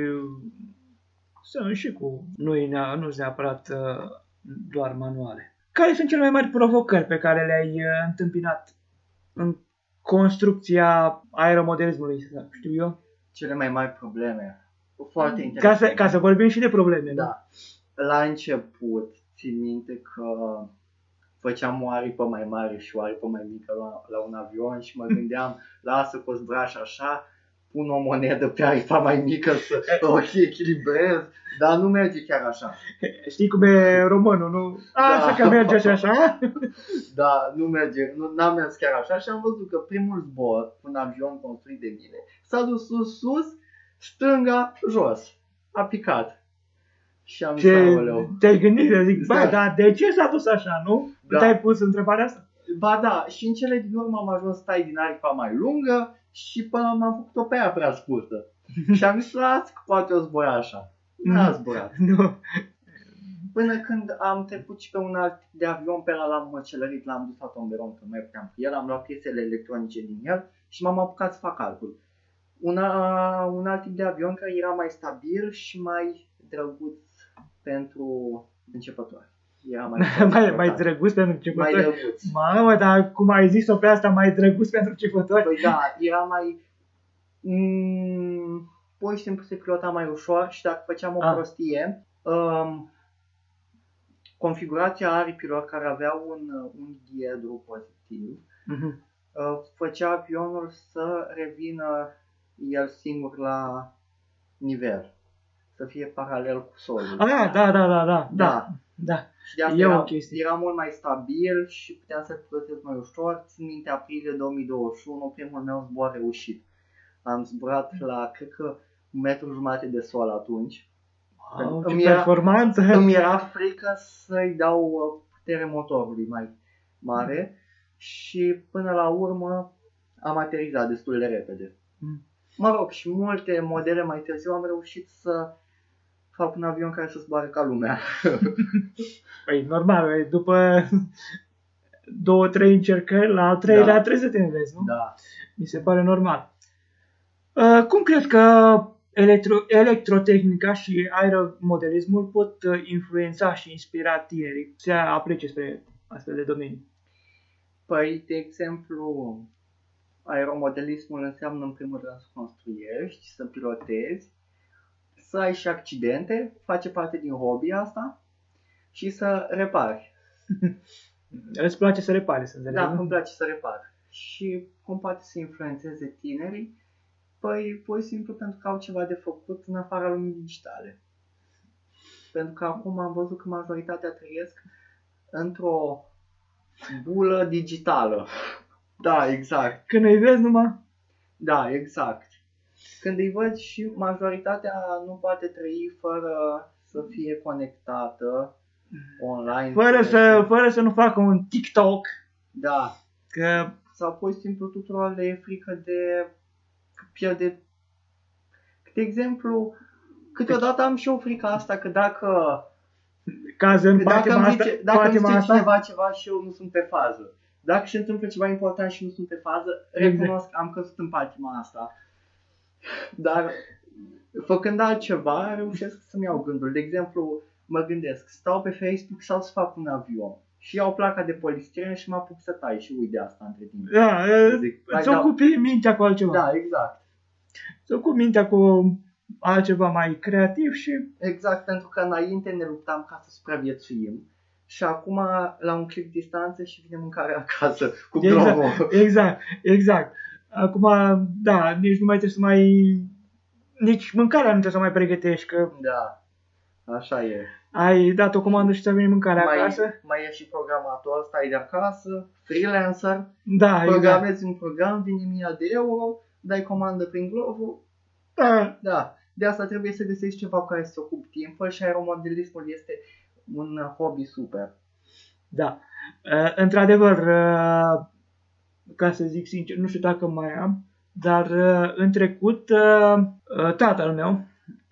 și cu... Nu sunt neapărat doar manuale. Care sunt cele mai mari provocări pe care le-ai întâmpinat în construcția aeromodelismului, știu eu? Cele mai mari probleme. Foarte interesant. Ca să vorbim și de probleme, da. La început, țin minte că făceam o aripă mai mare și o aripă mai mică la un avion și mă gândeam, lasă cu braș așa, pun o monedă pe aripa mai mică să o echilibrez, dar nu merge chiar așa. Știi cum e românul, nu? Așa că merge și așa. Da, nu merge, n-am mers chiar așa și am văzut că primul zbor, un avion construit de mine, s-a dus sus, stânga, jos. A picat. Și am zis, aoleu. Te-ai gândit, zic, bă, dar de ce s-a dus așa, nu? Da. Nu te-ai pus întrebarea asta? Ba da, și în cele din urmă am ajuns stai din aripa mai lungă și până m-am făcut-o pe aia prea scurtă. Și am zis, las că poate o zbura așa. N-a zburat. Nu. Până când am trecut și pe un alt tip de avion, pe ăla l-am măcelărit, l-am dus la tomberon, că mai puteam cu el, am luat piesele electronice din el și m-am apucat să fac calcul. Un alt tip de avion care era mai stabil și mai drăguț pentru începători. Era mai drăguț pentru începători? Mai drăguț. Mamă, dar cum ai zis-o pe asta, mai drăguț pentru începători? Păi da, era mai... pur și simplu se pilota mai ușor și dacă făceam o prostie, configurația aripilor care aveau un diedru pozitiv făcea avionul să revină el singur la nivel, să fie paralel cu solul. Da. Și de asta era mult mai stabil și puteam să-l pilotez mai ușor. Țin minte aprilie 2021, primul meu zbor reușit. Am zburat la, cred că, 1,5 m de sol atunci. Wow, ce performanță! Îmi era frică să-i dau putere motorului mai mare și până la urmă am aterizat destul de repede. Mă rog, și multe modele mai târziu am reușit să fac un avion care să zboare ca lumea. Păi normal, după 2-3 încercări, la al treilea trebuie să te înveți, nu? Da. Mi se pare normal. Cum crezi că electrotehnica și aeromodelismul pot influența și inspira tinerii să aplece spre astfel de domenii? Păi, de exemplu, aeromodelismul înseamnă în primul rând să construiești, să pilotezi, să ai și accidente, face parte din hobby asta și să repari. Îți place să repari, să înțeleg? Da, îmi place să repar. Și cum poate să influențeze tinerii? Păi, pur și simplu pentru că au ceva de făcut în afara lumii digitale. Pentru că acum am văzut că majoritatea trăiesc într-o bulă digitală. Da, exact. Când îi vezi numai? Da, exact. Când îi văd și majoritatea nu poate trăi fără să fie conectată online. Fără să nu facă un TikTok. Da. Că... Sau pur și simplu tuturor le e frică de pierde. De exemplu, câteodată am și eu frica asta că dacă îmi zice cineva ceva și eu nu sunt pe fază. Dacă se întâmplă ceva important și nu sunt pe fază, recunosc că am căzut în patima asta. Dar făcând altceva, reușesc să-mi iau gândul. De exemplu, mă gândesc, stau pe Facebook sau să fac un avion. Și iau placa de polistiren și mă apuc să tai și uit de asta între timp. Da, îți ocupi mintea cu altceva. Da, exact. Îți ocupi mintea cu altceva mai creativ și... Exact, pentru că înainte ne luptam ca să supraviețuim. Și acum, la un click distanță și vine mâncarea acasă cu globul. Exact. Acum, da, nici nu mai trebuie să nici mâncarea nu trebuie să mai pregătești, că... Da, așa e. Ai dat o comandă și ți-a venit mâncarea acasă. Mai e și programator, stai de acasă, freelancer, da, programezi un program, vine 1000 de euro, dai comandă prin globul. Da. De asta trebuie să găsești ceva cu care să se ocupi timpul și aeromodelismul este un hobby super. Da. Într-adevăr, ca să zic sincer, nu știu dacă mai am, dar în trecut tatăl meu,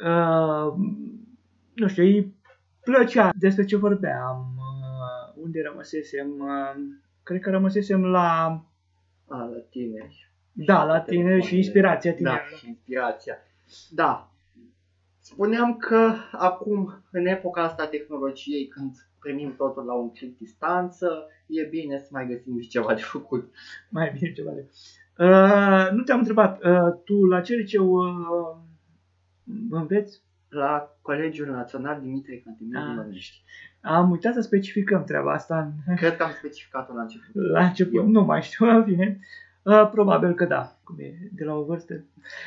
nu știu, îi plăcea despre ce vorbeam, unde rămăsesem, cred că rămăsesem la tineri. Da, la tineri și inspirația tinerilor. Da, și inspirația. Da. Spuneam că acum, în epoca asta a tehnologiei, când primim totul la un click distanță, e bine să mai găsim și ceva de făcut. Mai bine ceva de nu te-am întrebat, tu la ce liceu înveți? La Colegiul Național Dimitrie Cantemir din Mănești. Am uitat să specificăm treaba asta. Cred că am specificat-o la început. La început, nu mai știu, în fine. Probabil că da, cum e de la o vârstă.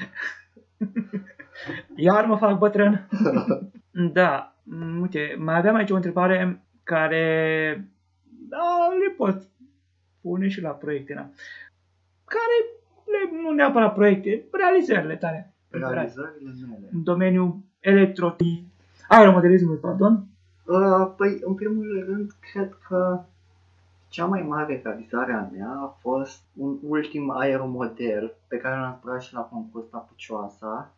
Iar mă fac bătrân. Da, uite, mai aveam aici o întrebare care le pot pune și la proiecte, na. Nu neapărat proiecte, realizările tale. Realizările mele. În domeniul aeromodelismului, pardon. Păi, în primul rând, cred că cea mai mare realizare a mea a fost un ultim aeromodel pe care l-am spărat și la concurs la Pucioasa.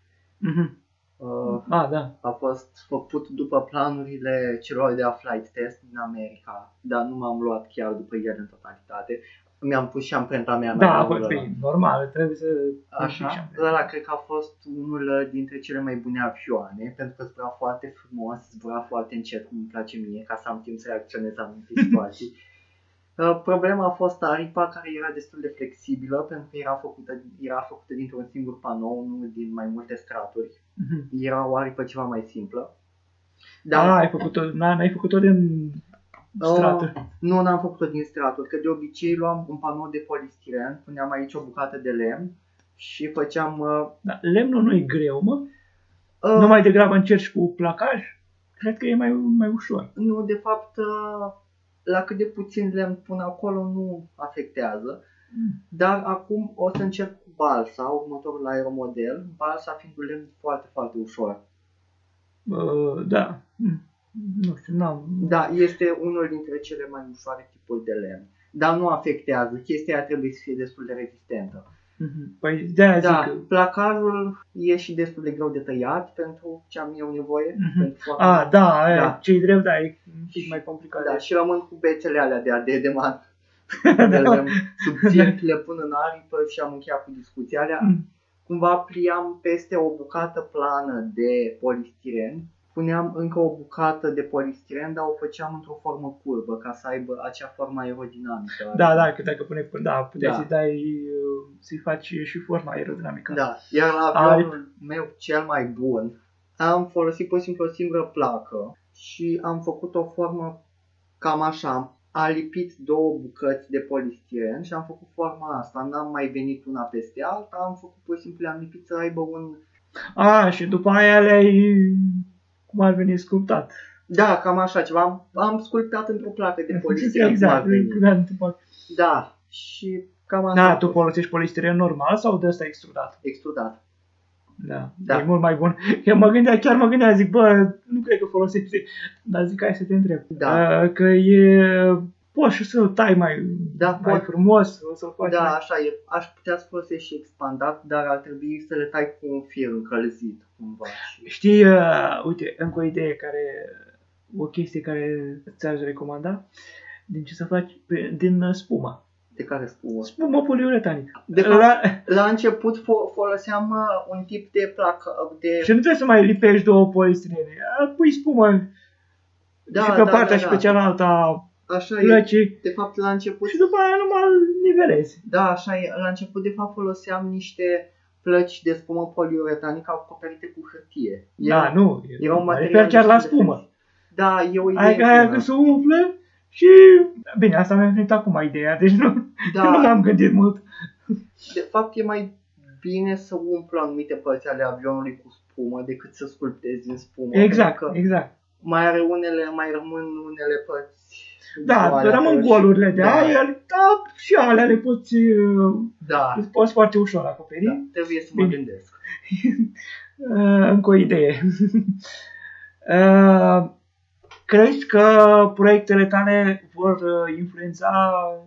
Da. A fost făcut după planurile celor de la Flight Test din America, dar nu m-am luat chiar după el în totalitate. Mi-am pus și amprenta mea. Da, normal, trebuie să... Așa, ăla cred că a fost unul dintre cele mai bune avioane, pentru că zbura foarte frumos, zbura foarte încet, cum îmi place mie, ca să am timp să reacționez la anumite situații. Problema a fost aripa, care era destul de flexibilă, pentru că era făcută dintr-un singur panou, nu din mai multe straturi. Era o aripă ceva mai simplă. Dar n-ai făcut-o din straturi? Nu, n-am făcut-o din straturi, că de obicei luam un panou de polistiren, puneam aici o bucată de lemn și făceam... Lemnul nu e greu, mă? Nu mai degrabă încerci cu placaj? Cred că e mai ușor. Nu, de fapt... La cât de puțin lemn pun acolo nu afectează, dar acum o să încerc cu balsa, următorul aeromodel, balsa fiind un lemn foarte, foarte ușor. Da, nu știu, n-am... Da, este unul dintre cele mai ușoare tipuri de lemn, dar nu afectează, chestia aia trebuie să fie destul de rezistentă. Păi de-aia zic că... Placarul e și destul de greu de tăiat pentru ce am eu nevoie. Ce-i drept, e mai complicat. Da, și rămân cu bețele alea de ademan. Subțiri, le pun în aripă și am încheiat cu discuția alea. Cumva pliam peste o bucată plană de polistiren. Puneam încă o bucată de polistiren, dar o făceam într-o formă curvă, ca să aibă acea formă aerodinamică. Da, că dacă puteai să-i faci și forma aerodinamică. Da, iar la avionul meu cel mai bun, am folosit pur și simplu o singură placă și am făcut o formă cam așa. Am lipit două bucăți de polistiren și am făcut forma asta. N-am mai venit una peste alta, am făcut pur și simplu, am lipit să aibă un... Și după aia le-ai... Cum ar veni sculptat. Da, cam așa ceva. Am sculptat într-o placă de polistiren. Exact. Da, și cam așa. Tu folosești polistiren normal sau de ăsta extrudat? Extrudat. Da, e mult mai bun. Eu mă gândeam, zic, nu cred că folosești, dar zic, hai să te întreb. Da. Că poți și să-l tai mai frumos, o să-l faci mai... Așa e. Aș putea să folosești și expandat, dar ar trebui să le tai cu un fir încălzit, cumva. Știi, uite, încă o idee o chestie care ți-aș recomanda, din ce să faci, din spumă. De care spumă? Spumă poliuretanică. De fapt, la început foloseam un tip de placă de... Și nu trebuie să mai lipești două polistirene. Pui spumă și pe partea și pe cealaltă așa plăcii. E. De fapt, la început... Și după aia numai nivelezi. Da, așa e. La început, de fapt, foloseam niște plăci de spumă poliuretanică acoperite cu hârtie. Era un material chiar la spumă. Da, e o idee. Aia că se umflă și... Bine, asta mi-a venit acum ideea, deci nu m-am gândit mult. De fapt, e mai bine să umplă anumite părți ale avionului cu spumă decât să sculptezi din spumă. Exact. Mai rămân unele părți. Da, rămân golurile de aer, și alea le poți foarte ușor acoperi. Da, trebuie să mă gândesc. Încă o idee. Crezi că proiectele tale vor influența,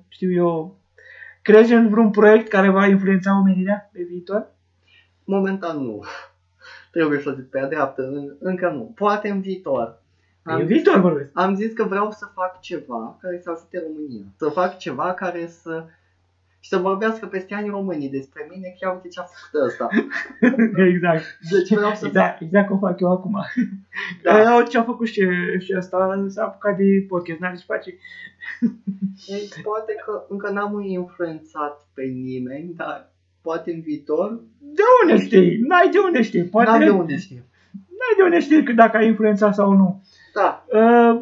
crezi în vreun proiect care va influența omenirea pe viitor? Momentan nu. Trebuie să zic pe dreaptă, încă nu. Poate în viitor. În viitor vorbesc. Am zis că vreau să fac ceva care să ajute România. Să fac ceva care să vorbească peste ani românii despre mine, chiar uite ce a făcut ăsta. Exact. Deci vreau să exact cum fac eu acum. Ce a făcut și ăsta, s-a apucat de podcast, n-are ce face. Poate că încă n-am influențat pe nimeni, dar poate în viitor... De unde știi? N-ai de unde știi. N-am de unde știi. N-ai de unde știi dacă ai influențat sau nu. Da.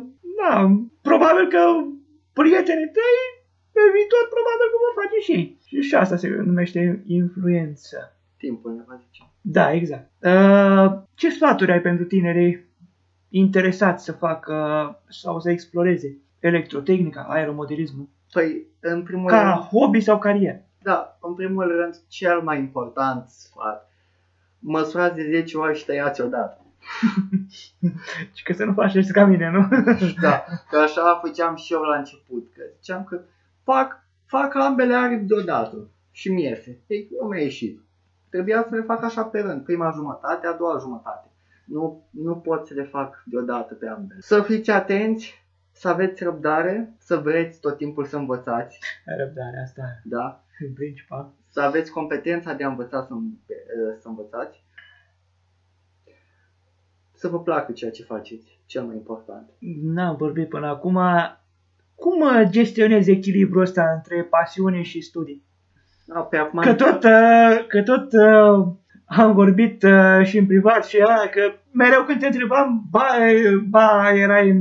Probabil că prietenii tăi pe viitor probabil că vor face și ei. Și asta se numește influență. Timpul ne va zice. Da, exact. Ce sfaturi ai pentru tinerii interesați să facă sau să exploreze electrotehnica, aeromodelismul? Păi, în primul Ca rând, hobby sau carieră? da, în primul rând, cel mai important sfat, măsurați de 10 ori și tăiați odată. Și că să nu faci ca mine, nu? Da, că așa făceam și eu la început, că ziceam că fac ambele aripi deodată și mi iese. Ei, eu mi-a ieșit. Trebuia să le fac așa pe rând, prima jumătate, a doua jumătate. Nu pot să le fac deodată pe ambele. Să fiți atenți, să aveți răbdare, să vreți tot timpul să învățați. Răbdare, asta Da. în principal. Să aveți competența de a învăța să învățați. Să vă placă ceea ce faceți, cel mai important. N-am vorbit până acum. Cum gestionezi echilibrul ăsta între pasiune și studii? Pe acum Că tot am vorbit și în privat și aia, că mereu când te întrebam, ba erai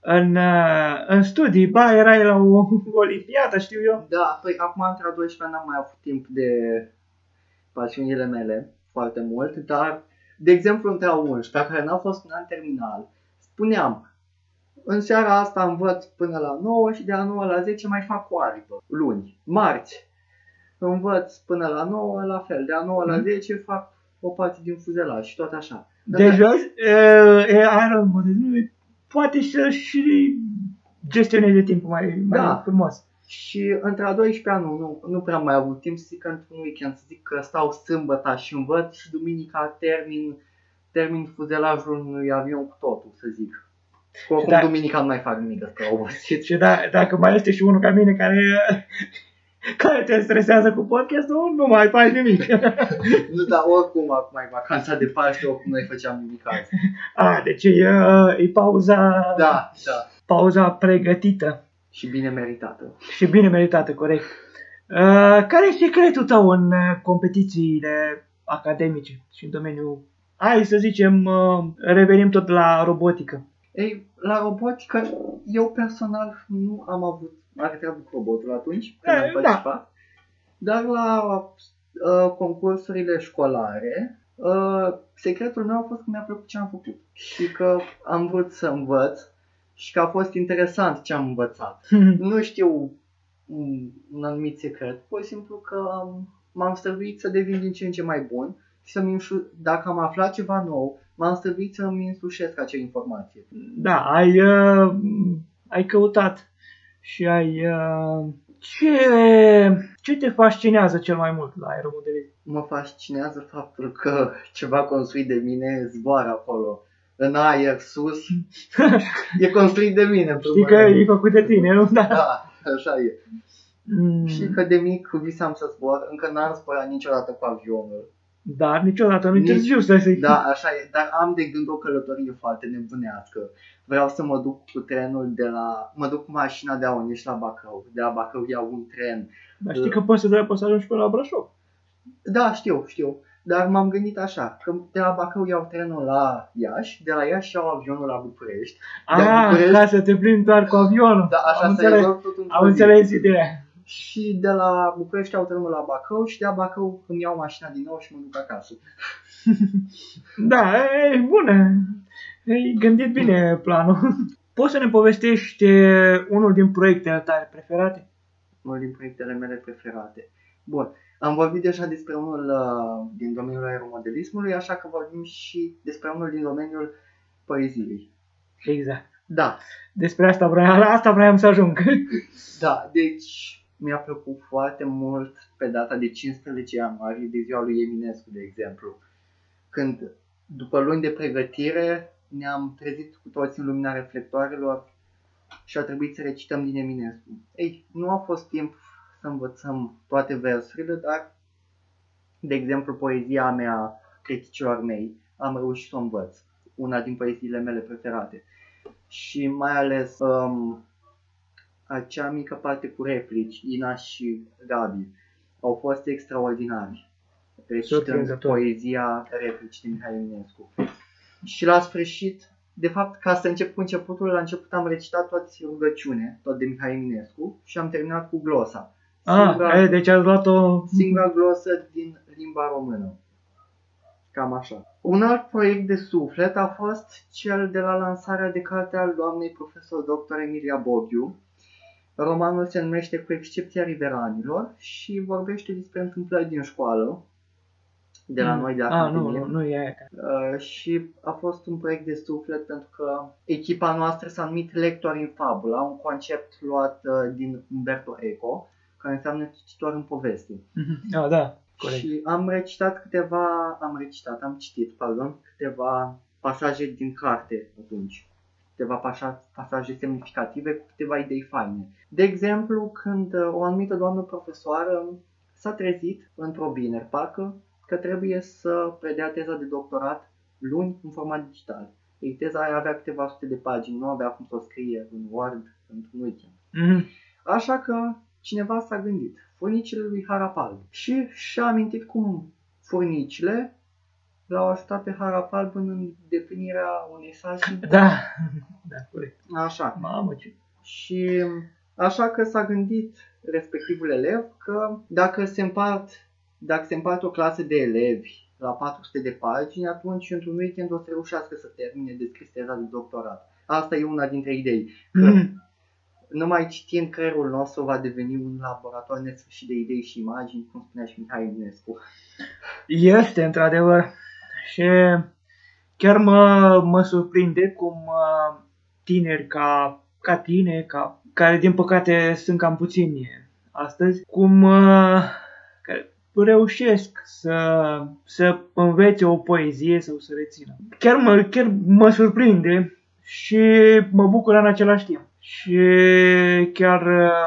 în studii, ba erai la o olimpiadă, știu eu. Da, păi acum între a 12 ani n-am mai avut timp de pasiunile mele foarte mult, dar, de exemplu, între a 11, care n-a fost un an terminal, spuneam, în seara asta învăț până la 9 și de la 9 la 10 mai fac o aripă, luni, marți. Învăț până la 9, la fel, de la 9 la 10 fac o parte din fuzelaj și tot așa. Deci, aeromodelismul poate să și gestioneze timpul mai frumos. Și între a 12 ani nu prea am mai avut timp să zic că într-un weekend, să zic că stau sâmbătă și învăț și duminica termin fuzelajul unui avion cu totul, să zic. Oricum duminica nu mai fac nimic, că au obosit. Și dacă mai este și unul ca mine care te stresează cu podcastul, nu mai faci nimic. Nu, dar oricum acum e vacanța de Paște, oricum noi făceam nimic azi. Deci e pauza. Da. Pauza pregătită. Și bine meritată. Și bine meritată, corect. Care e secretul tău în competițiile academice și în domeniul... Hai să zicem, revenim tot la robotică. Ei, la robotică, eu personal nu am avut mare treabă cu robotul atunci, când am participat. Dar la concursurile școlare, secretul meu a fost că mi-a plăcut ce am făcut. Și că am vrut să învăț și că a fost interesant ce am învățat. Nu știu un anumit secret, pur și simplu că m-am străduit să devin din ce în ce mai bun și dacă am aflat ceva nou, m-am străduit să-mi însușesc acea informație. Da, ai căutat și ai... Ce te fascinează cel mai mult la aeromodelism? Mă fascinează faptul că ceva construit de mine zboară acolo, în aer, sus. E construit de mine. Știi că e făcut de tine, nu? Da, așa e. Și că de mic visam să zbor, încă n-am zburat niciodată cu avionul. Dar niciodată nu-i târziu să zic. Da, așa e, dar am de gând o călătorie foarte nebunească. Vreau să mă duc cu trenul mă duc cu mașina de Aonești la Bacău. De la Bacău iau un tren. Dar știi că poți să ajungi până la Brașov. Da, știu. Dar m-am gândit așa, că de la Bacău iau trenul la Iași, de la Iași iau avionul la București. Ca să te plimbi doar cu avionul. Da, așa să rezolv tot Am înțeles ideea. Și de la București iau trenul la Bacău și de la Bacău îmi iau mașina din nou și mă duc acasă. Da, e bună. Ai gândit bine planul. Poți să ne povestești unul din proiectele tale preferate? Unul din proiectele mele preferate. Bun, am vorbit deja despre unul din domeniul aeromodelismului, așa că vorbim și despre unul din domeniul poeziei. Exact. Da. Despre asta vreau să ajung. Da, deci mi-a plăcut foarte mult pe data de 15 ianuarie, de ziua lui Eminescu, de exemplu. Când, după luni de pregătire, ne-am trezit cu toți în lumina reflectoarelor și a trebuit să recităm din Eminescu. Ei, nu a fost timp să învățăm toate versurile, dar, de exemplu, poezia mea, criticilor mei, am reușit să o învăț. Una din poeziile mele preferate. Și mai ales acea mică parte cu replici, Ina și Gabi, au fost extraordinari. Recitând poezia replici din Mihai Eminescu. Și la sfârșit, de fapt, ca să încep cu începutul, la început am recitat toți rugăciune, tot de Mihai Eminescu, și am terminat cu glosa. Deci ați luat-o... Singura glosă din limba română. Cam așa. Un alt proiect de suflet a fost cel de la lansarea de carte al doamnei profesor dr. Emilia Boghiu. Romanul se numește Cu excepția riveranilor și vorbește despre întâmplări din școală, de la noi de Academie. Nu e aia. Și a fost un proiect de suflet pentru că echipa noastră s-a numit Lectori în Fabula, un concept luat din Umberto Eco, care înseamnă cititor în poveste. Da, corect. Și am citit câteva pasaje din carte atunci. Câteva pasaje semnificative cu câteva idei faine. De exemplu, când o anumită doamnă profesoară s-a trezit într-o vineri, parcă, că trebuie să predea teza de doctorat luni în format digital. Ei, teza aia avea câteva sute de pagini, nu avea cum să o scrie în Word într-un weekend. Așa că cineva s-a gândit, furnicile lui Harapalb. Și și-a amintit cum furnicile l-au ajutat pe Harapalb în îndeplinirea unei sarcini. Da, corect. Așa. Mamă, ce... Și așa că s-a gândit respectivul elev că dacă se împart o clasă de elevi la 400 de pagini, atunci într-un weekend o să reușească să termine de scris teza de doctorat. Asta e una dintre idei. Că numai citind, creierul nostru va deveni un laborator nesfârșit de idei și imagini, cum spunea și Mihai Eminescu. Este, într-adevăr. Și chiar mă surprinde cum tineri ca tine, care din păcate sunt cam puțini astăzi, cum reușesc să învețe o poezie sau să rețină. Chiar mă surprinde și mă bucur în același timp. Și chiar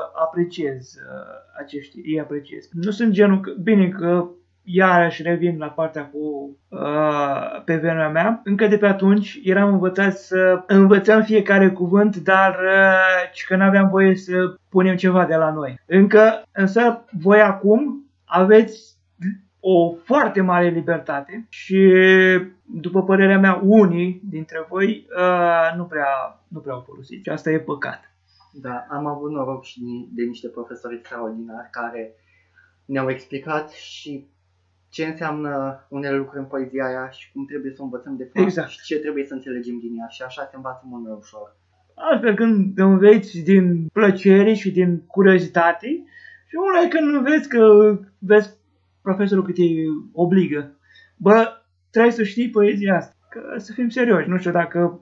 îi apreciez. Nu sunt genul, bine că iarăși revin la partea cu pe vremea mea. Încă de pe atunci eram învățat să învățăm fiecare cuvânt, dar că n-aveam voie să punem ceva de la noi. Însă voi acum aveți o foarte mare libertate și, după părerea mea, unii dintre voi nu prea au folosit și asta e păcat. Da, am avut noroc și de niște profesori extraordinari care ne-au explicat și ce înseamnă unele lucruri în poezia aia și cum trebuie să învățăm de fapt și ce trebuie să înțelegem din ea și așa se învață mult mai ușor. Altfel când înveți din plăcere și din curiozitate și una când înveți că vezi profesorul cât te obligă. Trebuie să știi poezia asta. Că să fim serioși, nu știu dacă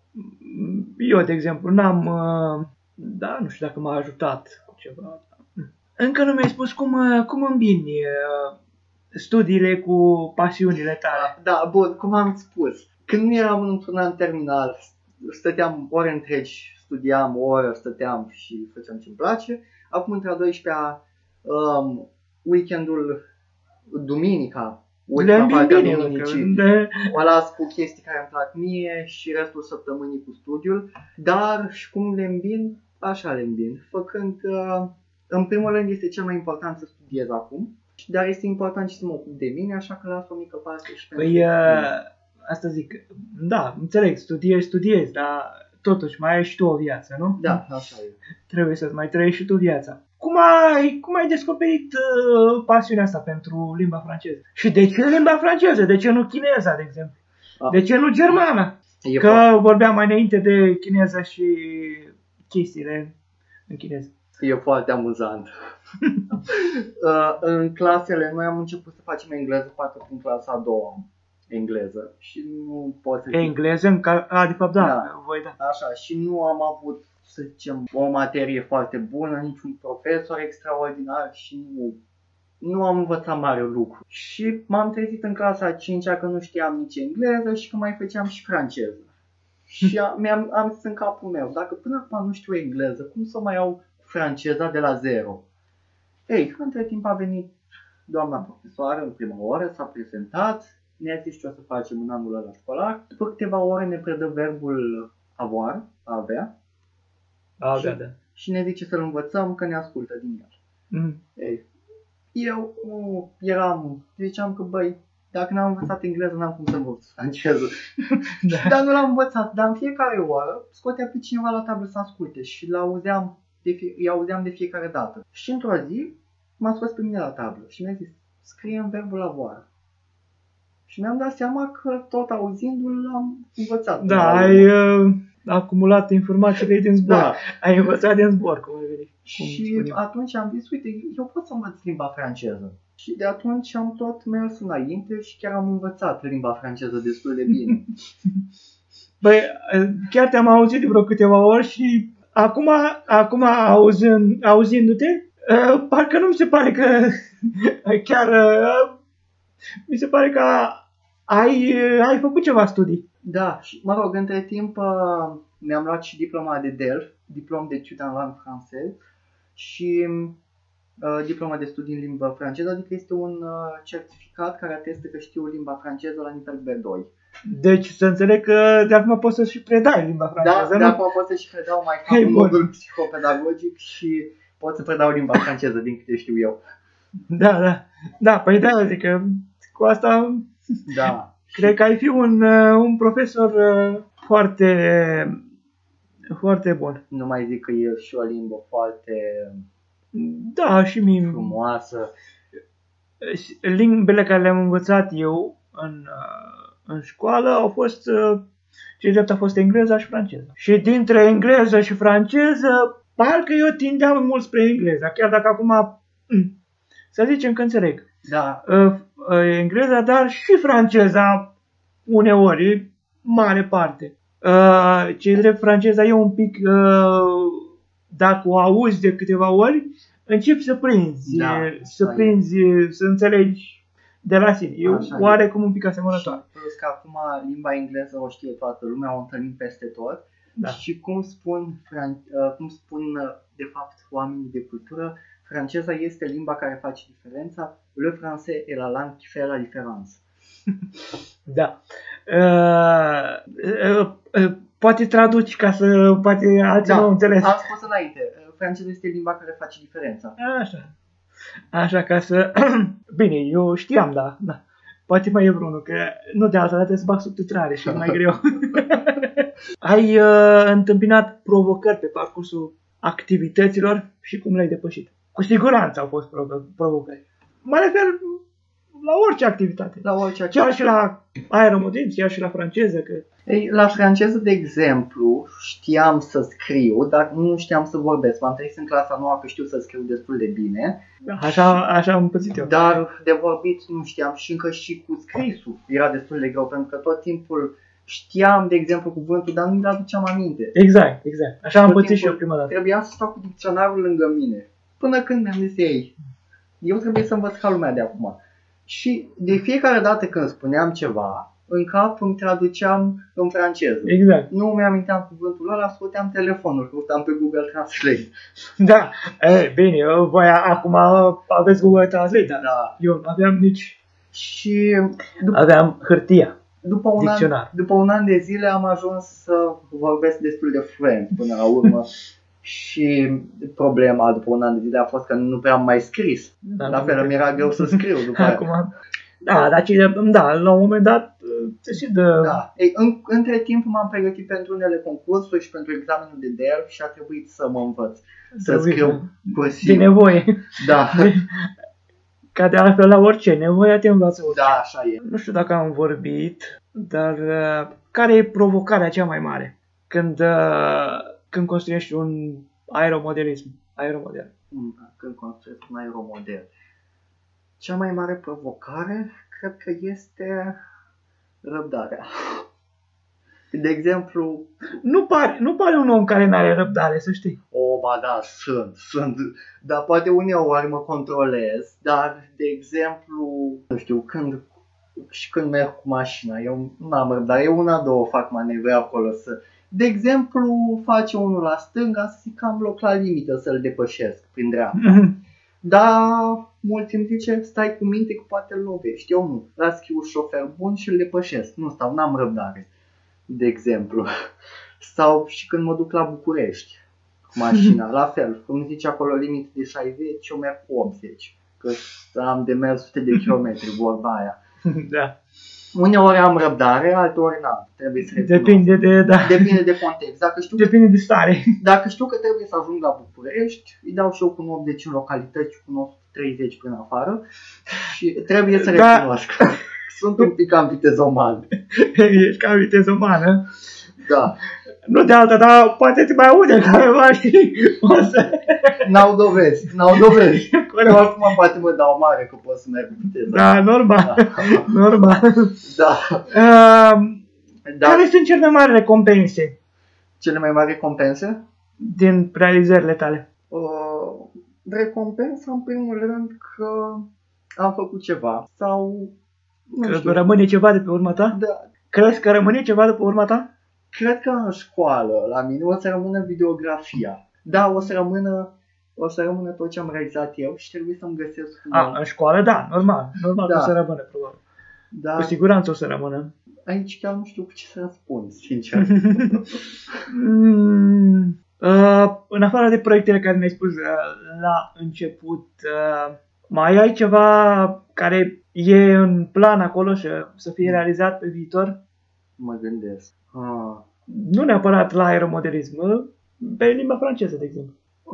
eu, de exemplu, nu știu dacă m-a ajutat cu ceva. Încă nu mi-ai spus cum îmbini studiile cu pasiunile tale. Da, bun, cum am spus. Când eram într-un an terminal, stăteam ore întregi, studiam o oră, stăteam și făceam ce-mi place. Acum, între a 12-a, weekendul, duminica, ultima parte a duminicii, o las cu chestii care îmi plac mie și restul săptămânii cu studiul. Dar și cum le îmbin, așa le îmbin. Făcând, în primul rând este cel mai important să studiez acum, dar este important și să mă ocup de mine, așa că las o mică parte și pentru mine. Asta zic, da, înțeleg, studiezi, dar totuși mai ai și tu o viață, nu? Da, așa e. Trebuie să-ți mai trăiești și tu viața. Cum ai descoperit pasiunea asta pentru limba franceză? Și de ce limba franceză? De ce nu chineza, de exemplu? De ce nu germana? Vorbeam mai înainte de chineză și chestiile în chineză. E foarte amuzant. În clasele noi am început să facem engleză parcă prin clasa a doua. Engleză și nu pot să zic. Engleză? De fapt da. Voi da. Așa, și nu am avut, să zicem, o materie foarte bună, niciun profesor extraordinar și nu am învățat mare lucru. Și m-am trezit în clasa a 5-a că nu știam nici engleză și că mai făceam și franceză. Și am zis în capul meu, dacă până acum nu știu engleză, cum să mai iau franceza de la zero? Ei, între timp a venit doamna profesoară în prima oră, s-a prezentat, ne-a zis ce o să facem în anul ăla școlar. După câteva ore ne predă verbul avoir, a avea. Da. Și ne zice să-l învățăm, că ne ascultă din el. Ei, eu ziceam că dacă n-am învățat engleză, n-am cum să învăț franceză. Da. Dar nu l-am învățat, dar în fiecare oră scotea pe cineva la tablă să asculte și îi auzeam de fiecare dată. Și într-o zi m-a scos pe mine la tablă și mi-a zis, scrie verbul avoir. Și mi-am dat seama că tot auzindu-l am învățat. Da, ai acumulat informațiile din zbor. Da. Ai învățat din zbor, cum ai venit. Și atunci am zis, uite, eu pot să învăț limba franceză. Și de atunci am tot mers înainte și chiar am învățat limba franceză destul de bine. Băi, chiar te-am auzit de vreo câteva ori și acum auzindu-te, parcă nu mi se pare că chiar mi se pare că ai făcut ceva studii. Da, și mă rog, între timp mi-am luat și diploma de DELF, diplom d'études en langue française și diploma de studii în limba franceză, adică este un certificat care atestă că știu limba franceză la nivel B2. Deci să înțeleg că de acum poți să și predai limba franceză, da, nu? De acum pot să și predau, mai fac un modul psihopedagogic și pot să predau limba franceză din câte știu eu. Da, păi da, adică cu asta da. Cred că ai fi un profesor foarte bun. Nu mai zic că e și o limbă foarte și mie frumoasă. Limbele care le-am învățat eu în școală au fost, ce drept a fost engleza și franceza. Și dintre engleză și franceză, parcă eu tindeam mult spre engleza, chiar dacă acum, să zicem că înțeleg. Da. Engleza, dar și franceza uneori, mare parte. Ce drept franceza e un pic, dacă o auzi de câteva ori, începi să prinzi, să înțelegi de la sine. E oarecum un pic asemănătoare. Plus că acum limba engleză o știe toată lumea, o întâlnim peste tot. Da. Și cum spun de fapt oamenii de cultură, franceza este limba care face diferența. Le français est la langue qui fait la différence. Da. Poate traduci ca să poate alții nu înțeles. Am spus înainte. Franceza este limba care face diferența. Așa ca să... Bine, eu știam, da. Poate mai e vreunul, că nu de altă dată să bag subtitrare și e mai greu. Ai întâmpinat provocări pe parcursul activităților și cum le-ai depășit? Cu siguranță au fost provocări. Mă refer la orice activitate. Chiar și la aeromodelism, chiar și la franceză. La franceză, de exemplu, știam să scriu, dar nu știam să vorbesc. M-am trezit în clasa nouă că știu să scriu destul de bine. Așa am pățit eu. Dar de vorbit nu știam și încă și cu scrisul era destul de greu, pentru că tot timpul știam, de exemplu, cuvântul, dar nu mi-l aduceam aminte. Exact. Așa am pățit și eu prima dată. Trebuia să stau cu dicționarul lângă mine. Până când mi-am zis, eu trebuie să învăț ca lumea de acum. Și de fiecare dată când spuneam ceva, în cap îmi traduceam în franceză. Exact. Nu mi-aminteam cuvântul ăla, scoteam telefonul, căutam pe Google Translate. Da, bine, voi acum aveți Google Translate, da. Eu nu aveam nici... Și aveam hârtia, după un an de zile am ajuns să vorbesc destul de fluent până la urmă. Și problema după un an de zile a fost că nu prea am mai scris. La fel, mi-era greu să scriu după aia. Acum, la un moment dat se și dă... Da. Între timp m-am pregătit pentru unele concursuri și pentru examenul de DELF și a trebuit să mă învăț să scriu cursiv. De nevoie. Da. Ca de altfel la orice, nevoia te învață orice. Da, așa e. Nu știu dacă am vorbit, dar care e provocarea cea mai mare când construiești un aeromodel? Când construiesc un aeromodel. Cea mai mare provocare cred că este răbdarea. De exemplu... Nu pare un om care n-are răbdare, să știi. Ba da, sunt. Dar poate uneori mă controlez, dar de exemplu, nu știu, când merg cu mașina, eu n-am răbdare, eu una-două fac manevre acolo să... De exemplu, face unul la stânga, să zic că am loc la limită să-l depășesc prin dreapta. Dar mulți îmi zice, stai cu minte că poate îl lovești. Eu nu. Las un șofer bun și îl depășesc. Nu stau, n-am răbdare. De exemplu. Sau și când mă duc la București cu mașina, la fel. Îmi zice acolo limită de 60, eu merg cu 80. Că am de mers sute de kilometri, vorba aia. Da. Uneori am răbdare, alteori n-am. Trebuie să Depinde Depinde de context. Depinde de stare. Dacă știu că trebuie să ajung la București, îi dau și eu cu 80 în localități, cu 30 prin afară și trebuie să recunosc. Sunt un pic cam vitezoman. Ești cam vitezomană? Da. Nu de alta, dar poate te mai aude careva, știi? N-au dovezi. Oricum poate mă dau mare că pot să merg cu viteză. Da, normal. Normal. Da. Care sunt cele mai mari recompense? Cele mai mari recompense? Din realizările tale. Recompensa, în primul rând, că am făcut ceva. Sau, nu știu. Rămâne ceva de pe urma ta? Da. Crezi că rămâne ceva de pe urma ta? Cred că în școală, la mine, o să rămână videografia. Da, o să rămână tot ce am realizat eu și trebuie să-mi găsesc în școală, da, normal Da. O să rămână, probabil. Da. Cu siguranță o să rămână. Aici chiar nu știu cu ce să răspund, sincer. În afară de proiectele care ne-ai spus la început, mai ai ceva care e în plan acolo și să fie realizat pe viitor? Mă gândesc. Nu neapărat la aeromodelism, pe limba franceză, de exemplu.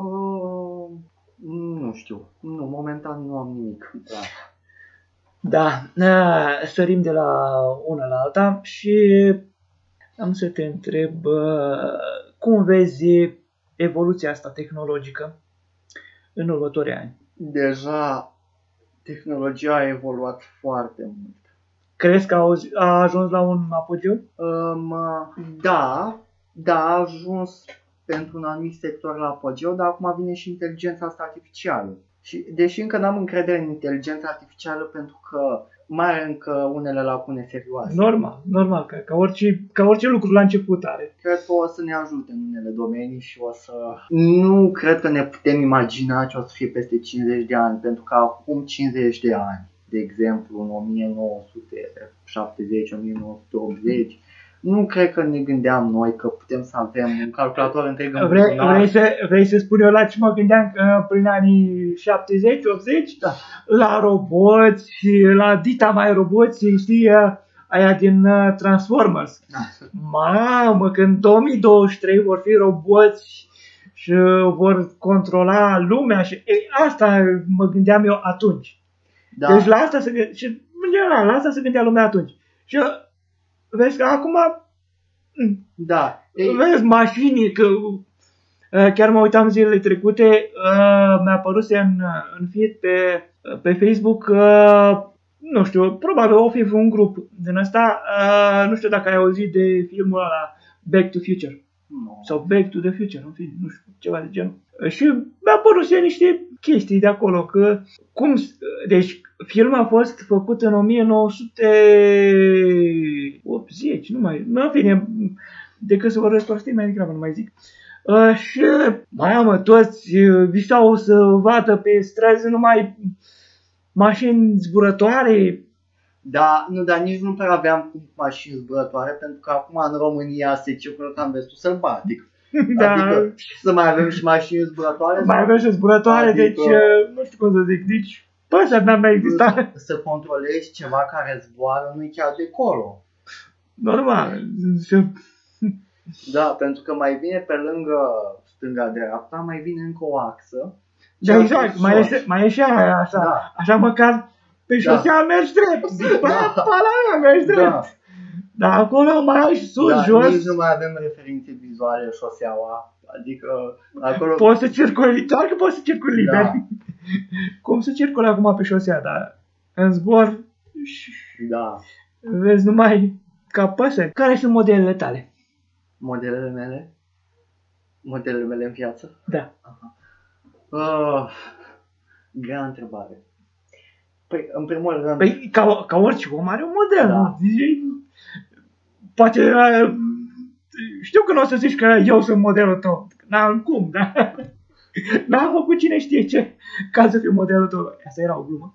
Nu știu. Nu, momentan nu am nimic. Da, sărim de la una la alta și am să te întreb cum vezi evoluția asta tehnologică în următorii ani? Deja tehnologia a evoluat foarte mult. Crezi că a ajuns la un apogeu? Da, a ajuns pentru un anumit sector la apogeu, dar acum vine și inteligența asta artificială. Și deși încă n-am încredere în inteligența artificială pentru că mai are încă unele lacune serioase. Normal, ca orice lucru la început are. Cred că o să ne ajute în unele domenii și nu cred că ne putem imagina ce o să fie peste 50 de ani, pentru că acum 50 de ani, de exemplu în 1970-1980, nu cred că ne gândeam noi că putem să avem un calculator întreg în buzunar. Vrei să spun eu la ce mă gândeam că prin anii 70-80? Da. La roboți și la dita mai roboți, știi, aia din Transformers. Da. Mamă, că în 2023 vor fi roboți și vor controla lumea și asta mă gândeam eu atunci. Da. Deci la asta se gândea lumea atunci. Și vezi că acum vezi mașini, că chiar mă uitam zilele trecute, mi-a apărut în feed pe Facebook, nu știu, probabil o fi un grup din ăsta, nu știu dacă ai auzit de filmul ăla Back to Future. No. Sau Back to the Future, nu știu, ceva de genul. Și mi-a apărut niște chestii de acolo, deci filmul a fost făcut în 1980, nu fine, decât să vorbesc prostii, mai degrabă, nu mai zic. Și, toți visau să vadă pe străzi numai mașini zburătoare. Da, dar nici nu prea aveam mașini zburătoare, pentru că acum în România se circulă cam vestul sălbatic. Da. Adică să mai avem și mașini zburătoare. Mai avem și zburătoare, adică, deci nu știu cum să zic, deci păsări n-ar mai exista. Să controlezi ceva care zboară nu-i chiar de acolo. Normal. Da, pentru că mai vine pe lângă stânga-dreapta, mai vine încă o axă. Da, exact, mai e și aia așa. Da. Așa măcar pe șosea mergi drept. Da. Pala mergi drept. Da. Dar acolo mai ai și sus, jos. Nici nu mai avem referințe vizuale șoseaua. Adică acolo... Poți să circuli, doar că poți să circuli liber. Da. Cum să circuli acum pe șosea, dar în zbor... Da. Vezi numai ca păsări. Care sunt modelele tale? Modelele mele? Modelele mele în viață? Da. Grea întrebare. Păi, în primul rând... Păi, ca orice om are un model. Da. Poate... Știu că nu o să zici că eu sunt modelul tău. N-am cum, da? N-am făcut cine știe ce ca să fiu modelul tău. Asta era o glumă.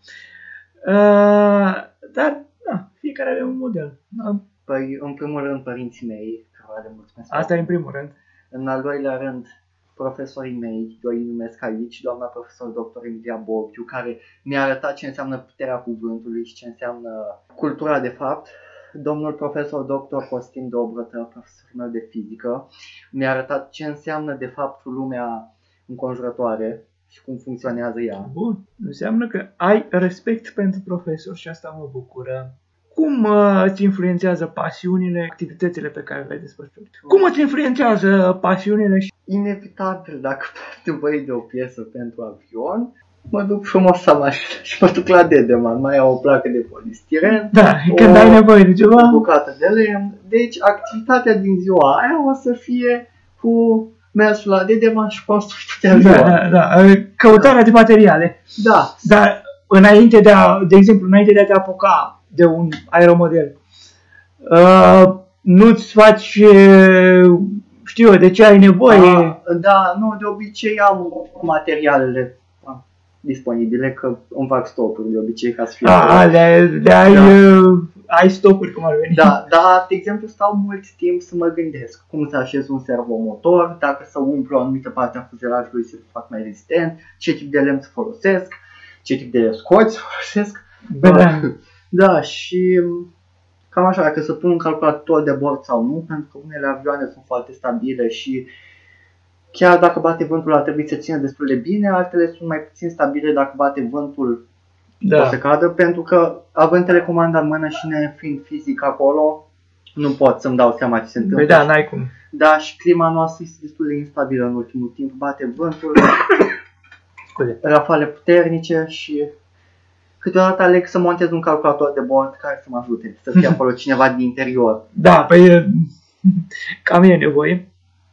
Dar, da, fiecare are un model. Da. Păi, în primul rând, părinții mei, care le mulțumesc. Asta e în primul rând. În al doilea rând, profesorii mei, eu îi numesc aici, doamna profesor dr. Emilia Borgiu, care mi-a arătat ce înseamnă puterea cuvântului și ce înseamnă cultura de fapt. domnul profesor dr. Costin Dobrătă, profesorul meu de fizică, mi-a arătat ce înseamnă de fapt lumea înconjurătoare și cum funcționează ea. Bun, înseamnă că ai respect pentru profesor și asta mă bucură. Cum îți influențează pasiunile, activitățile pe care le desfășori? Cum îți influențează pasiunile? Inevitabil, dacă part nevoie de o piesă pentru avion, mă duc frumos la mașină și mă duc la Dedeman. Mai au o placă de polistiren, Da, când ai nevoie de ceva. o bucată de lemn. Deci activitatea din ziua aia o să fie cu mersul la Dedeman și construirea de avion. Da, căutarea de materiale. Da. Dar înainte de exemplu, înainte de a te apuca de un aeromodel, nu-ți faci, știu eu, de ce ai nevoie? Da, nu, de obicei am materialele disponibile, că îmi fac stopuri de obicei ca să fie. Ai stopuri, cum ar veni. Da, de exemplu stau mult timp să mă gândesc cum să așez un servomotor, dacă să umplu o anumită parte a fuzelajului să fac mai rezistent, ce tip de lemn să folosesc, ce tip de scoți să folosesc. Da, și cam așa, dacă să pun un calculator de bord sau nu, pentru că unele avioane sunt foarte stabile și chiar dacă bate vântul ar trebui să țină destul de bine, altele sunt mai puțin stabile, dacă bate vântul o să cadă, pentru că având telecomanda în mână și nefiind fizic acolo, nu pot să-mi dau seama ce se întâmplă. Da, n-ai cum. Da, și clima noastră este destul de instabilă în ultimul timp, bate vântul, rafale puternice și câteodată aleg să montez un calculator de bord care să mă ajute, să fie acolo cineva din interior. Da, păi cam e nevoie.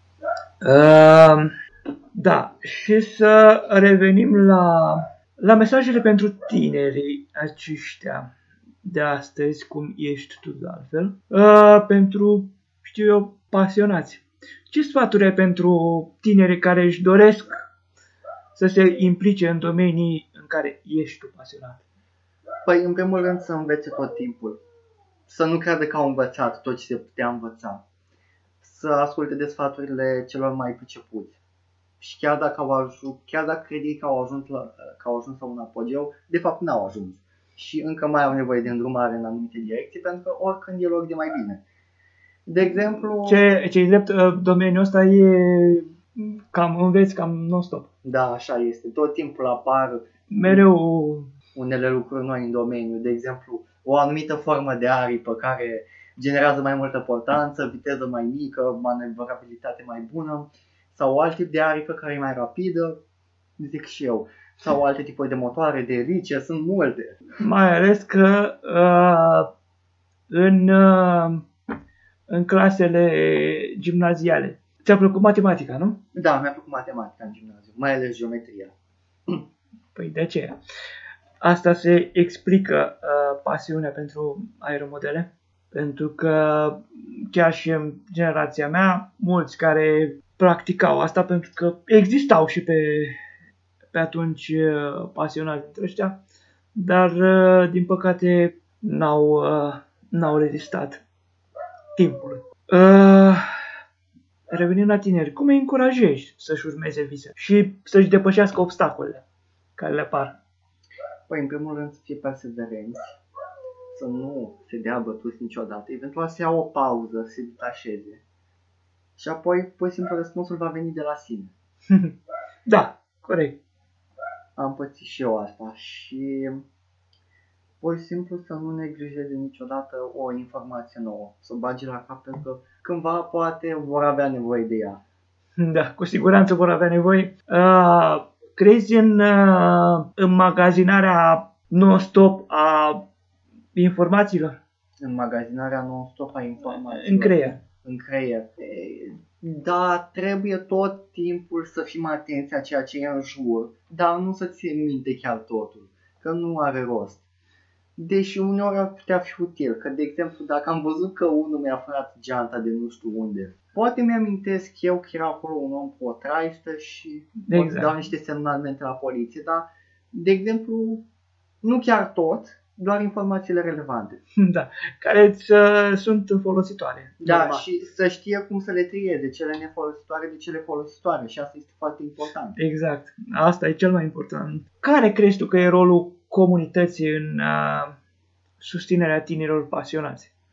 Da, și să revenim la mesajele pentru tinerii aceștia de astăzi, cum ești tu de altfel, pentru, știu eu, pasionați. Ce sfaturi ai pentru tinerii care își doresc să se implice în domenii în care ești tu pasionat? Păi, în primul rând, să învețe tot timpul. Să nu creadă că au învățat tot ce se putea învăța. Să asculte de sfaturile celor mai pricepuți. Și chiar dacă cred ei că au ajuns la un apogeu, de fapt n-au ajuns. Și încă mai au nevoie de îndrumare în anumite direcții, pentru că oricând e loc de mai bine. De exemplu... Ce drept, domeniul ăsta e cam înveți, cam non-stop. Da, așa este. Tot timpul apar mereu unele lucruri noi în domeniu. De exemplu, o anumită formă de aripă care generează mai multă portanță, viteză mai mică, manevrabilitate mai bună, sau alt tip de aripă care e mai rapidă, zic și eu, sau alte tipuri de motoare, de rice, sunt multe. Mai ales că în clasele gimnaziale. Ți-a plăcut matematica, nu? Da, mi-a plăcut matematica în gimnaziu, mai ales geometria. Păi de aceea. Asta se explică pasiunea pentru aeromodele, pentru că chiar și în generația mea, mulți care practicau asta, pentru că existau și pe atunci pasionați dintre ăștia, dar din păcate n-au rezistat timpului. Revenind la tineri, cum îi încurajezi să-și urmeze vise și să-și depășească obstacolele care le apar? Păi, în primul rând, să fie perseverenți, să nu se dea bătuți niciodată, eventual să ia o pauză, să se detașeze. Și apoi, pur și simplu, răspunsul va veni de la sine. Da, corect. Am pățit și eu asta și pur și simplu să nu neglijeze niciodată o informație nouă, să o bage la cap, pentru că cândva poate vor avea nevoie de ea. Da, cu siguranță vor avea nevoie. Crezi în înmagazinarea non-stop a informațiilor? Înmagazinarea non-stop a informațiilor? În creier. În creier. Da, trebuie tot timpul să fim atenți la ceea ce e în jur, dar nu să ții minte chiar totul, că nu are rost. Deși uneori ar putea fi util, că de exemplu dacă am văzut că unul mi-a furat geanta de nu știu unde, poate mi-amintesc eu că era acolo un om cu o traistă și pot dau niște semnalmente la poliție, dar de exemplu nu chiar tot, doar informațiile relevante. Da, care sunt folositoare. Da, normal. Și să știe cum să le trieze, cele nefolositoare de cele folositoare, și asta este foarte important. Exact, asta e cel mai important. Care crezi tu că e rolul comunității în susținerea tinerilor pasionați?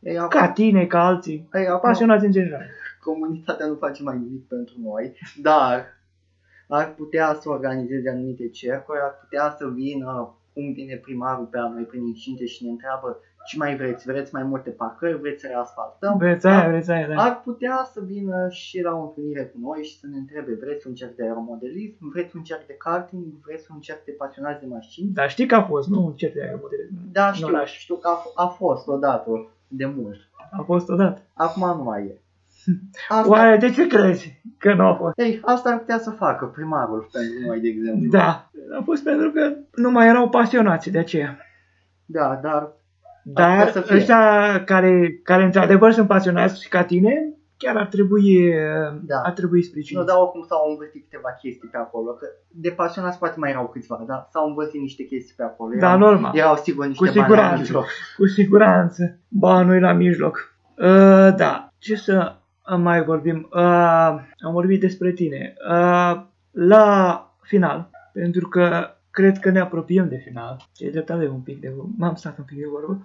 Ca tine, ca alții, pasionați în general. Comunitatea nu face mai nimic pentru noi, dar ar putea să organizeze anumite cercuri, ar putea să vină cum vine primarul pe la noi prin incinte și ne întreabă ce mai vreți, vreți mai multe parcări, vreți să reasfaltăm? Vreți aia, da. Ar putea să vină și la o întâlnire cu noi și să ne întrebe, vreți un cerc de aeromodelism, vreți un cerc de karting, vreți un cerc de pasionați de mașini? Dar știi că a fost, nu un cerc de aeromodelism. Da, știu că a fost odată, de mult. A fost odată. Acum nu mai e. Oare de ce crezi că nu a fost? Ei, asta ar putea să facă primarul pentru noi, de exemplu. Da, a fost pentru că nu mai erau pasionați de aceea. Da, dar ăștia care într-adevăr sunt pasionați ca tine, chiar ar trebui sprijinit. Nu, dar oricum s-au învățit câteva chestii pe acolo, că de pasionați poate mai erau câțiva, dar s-au învățit niște chestii pe acolo. Da, normal. Erau sigur niște bani la mijloc. Cu siguranță. Banul la mijloc. Da, ce să mai vorbim? Am vorbit despre tine. La final, pentru că cred că ne apropiem de final. Ce drept avem un pic de vorbă. M-am stat un pic de vorbă.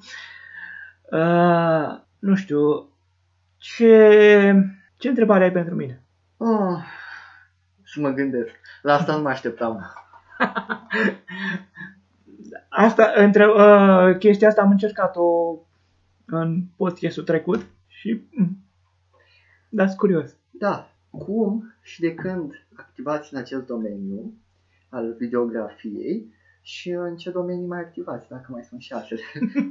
Nu știu. Ce întrebare ai pentru mine? Să mă gândesc. La asta nu mă așteptam. Chestia asta am încercat-o în podcastul trecut și dați curios. Da. Cum și de când activați în acest domeniu al videografiei și în ce domenii mai activați, dacă mai sunt și altele?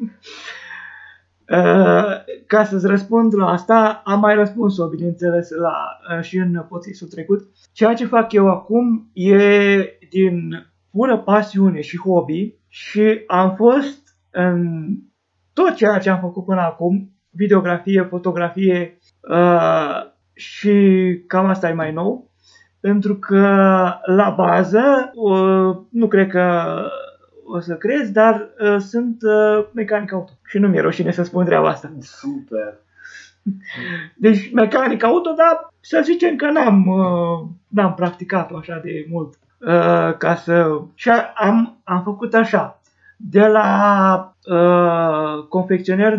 Ca să-ți răspund la asta, am mai răspuns-o, bineînțeles, și în podcastul trecut. Ceea ce fac eu acum e din pură pasiune și hobby și am fost în tot ceea ce am făcut până acum, videografie, fotografie și cam asta e mai nou. Pentru că la bază, nu cred că o să crezi, dar sunt mecanic auto. Și nu mi-e rușine să spun treaba asta. Super! Deci mecanic auto, dar să zicem că n-am practicat-o așa de mult. Și am făcut așa. De la confecționer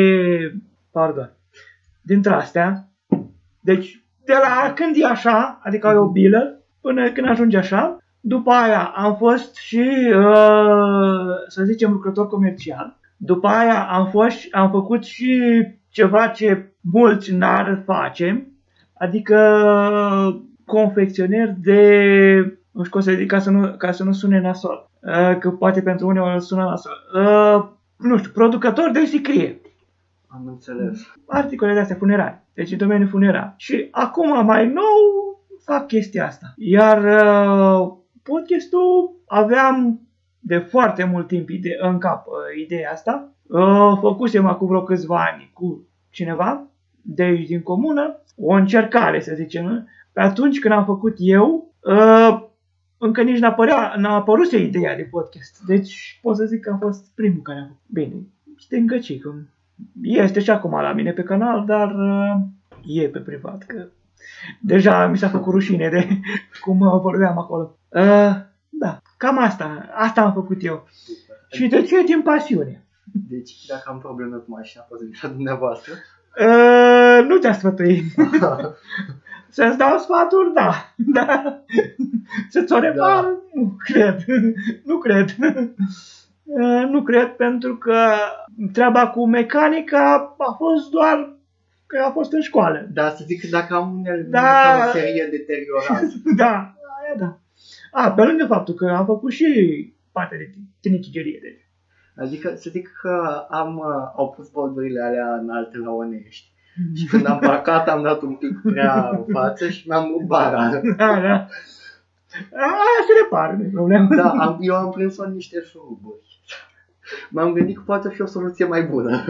dintre astea. Deci de la când e așa, adică ai o bilă, până când ajunge așa. După aia am fost și, să zicem, lucrător comercial. După aia am făcut și ceva ce mulți n-ar face, adică confecționer de, nu știu cum să zic ca să nu sune nasol, că poate pentru unii o sună nasol, nu știu, producător de sicrie. Am înțeles. Articole de astea funerare, deci în domeniul funerar. Și acum mai nou fac chestia asta. Iar podcastul aveam de foarte mult timp în cap ideea asta. Făcusem acum vreo câțiva ani cu cineva de aici din comună, o încercare să zicem. Pe atunci când am făcut eu, încă nici n-a apărut ideea de podcast. Deci pot să zic că am fost primul care a făcut. Bine, stângăcii, că este și acum la mine pe canal, dar e pe privat, că deja mi s-a făcut rușine de cum vorbeam acolo. Da, cam asta am făcut eu. Super. Și de ce? Din pasiune. Deci, dacă am probleme cu mașina, poți veni dumneavoastră? Nu te-a sfătui. Să-ți dau sfaturi, da. Să-ți o repar? Da. Nu cred. Nu cred, pentru că treaba cu mecanica a fost doar că a fost în școală. Da, să zic că dacă am unele serie deteriorată. Da, aia da. Pe lângă faptul că am făcut și partea de tinichigerie. Deci. Adică să zic că au pus boldurile alea înalte la Onești. Și când am parcat am dat un pic prea în față și mi-am rupt bara. Da. Aia se repară, nu e problemă. Da, eu am prins-o în niște șuruburi. M-am gândit că poate fi o soluție mai bună.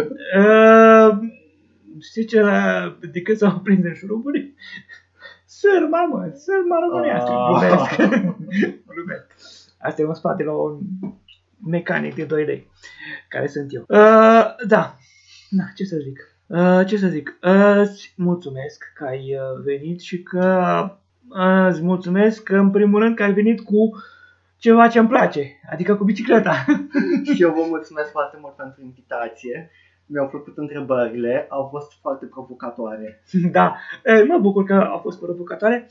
Știi ce de cât s-au prins în șuruburi? Sârma românească. Glumesc. Asta e un spate la un mecanic de 2 lei, care sunt eu. Da, ce să zic? Îți mulțumesc că ai venit și că îți mulțumesc că, în primul rând, că ai venit cu ceva ce îmi place, adică cu bicicleta. Și eu vă mulțumesc foarte mult pentru invitație. mi-au plăcut întrebările, au fost foarte provocatoare. Da, mă bucur că au fost provocatoare.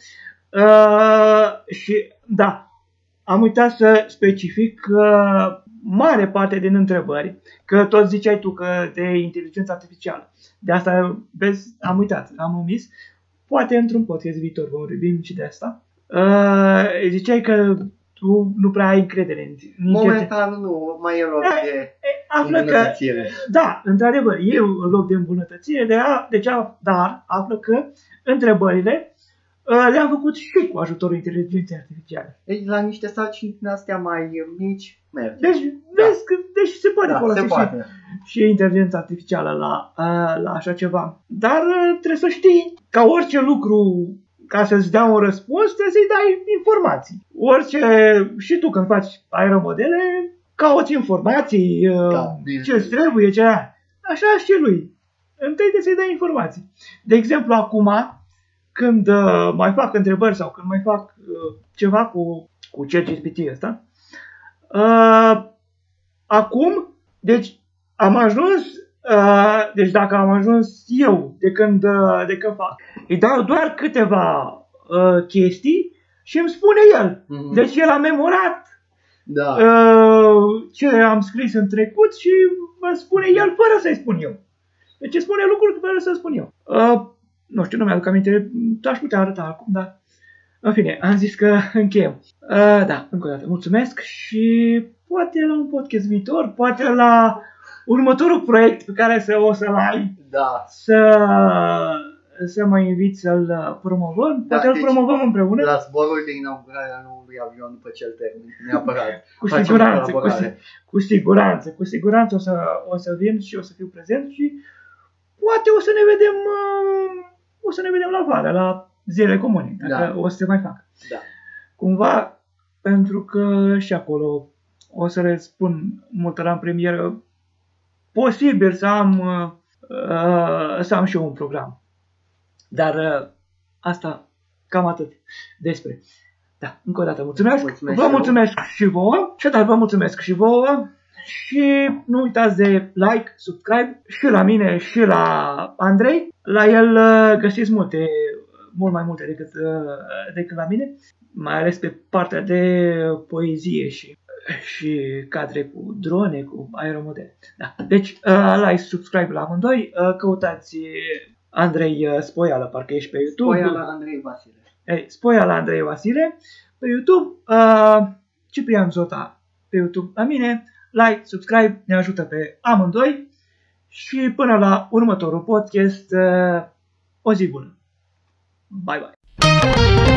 Și da, am uitat să specific mare parte din întrebări, că tot ziceai tu că de inteligență artificială. De asta, vezi, am uitat, am omis. Poate într-un podcast viitor vom vorbi și de asta. Ziceai că tu nu prea ai încredere în momentan nu, mai e loc de îmbunătățire. Da, într-adevăr, e un loc de îmbunătățire, dar află că întrebările le-am făcut și cu ajutorul inteligenței artificiale. Deci la niște sarcini din astea mai mici merge. Deci se poate folosi se poate. Și inteligența artificială la așa ceva. Dar trebuie să știi, ca orice lucru, ca să-ți dea un răspuns, trebuie să-i dai informații. Și tu când faci aeromodele, cauți informații, ce-ți trebuie, ce ai. Așa și lui. Întâi trebuie să-i dai informații. De exemplu, acum, când mai fac întrebări sau când mai fac ceva cu ChatGPT ăsta, acum, deci am ajuns, deci dacă am ajuns eu de când fac, îi dau doar câteva chestii și îmi spune el. Deci el a memorat ce am scris în trecut și mă spune el fără să-i spun eu. Deci îmi spune lucruri fără să spun eu. Nu știu, nu mi-aduc aminte, aș putea arăta acum, dar în fine, am zis că încheiem. Da, încă o dată, mulțumesc și poate la un podcast viitor, poate la următorul proiect pe care o să-l ai, să mă invit să-l promovăm, poate îl promovăm împreună. La zborul de inaugurare a noului avion după ce îl termin, neapărat. Cu siguranță o să vin și o să fiu prezent și poate o să ne vedem la vară, la zilele comune, dacă o să se mai facă. Da. Cumva, pentru că și acolo o să le spun multă la premieră, posibil să am și eu un program. Dar asta, cam atât despre. Da, încă o dată mulțumesc. Vă mulțumesc și vouă. Și vă mulțumesc și vouă. Și nu uitați de like, subscribe și la mine și la Andrei. La el găsiți mult mai multe decât la mine, mai ales pe partea de poezie și cadre cu drone, cu aeromodele. Da. Deci, like, subscribe la amândoi, căutați Andrei Spoială, parcă ești pe YouTube. Spoială Andrei Vasile. Spoială Andrei Vasile pe YouTube, Ciprian Zota pe YouTube la mine. Like, subscribe, ne ajută pe amândoi și până la următorul podcast, o zi bună. Bye, bye!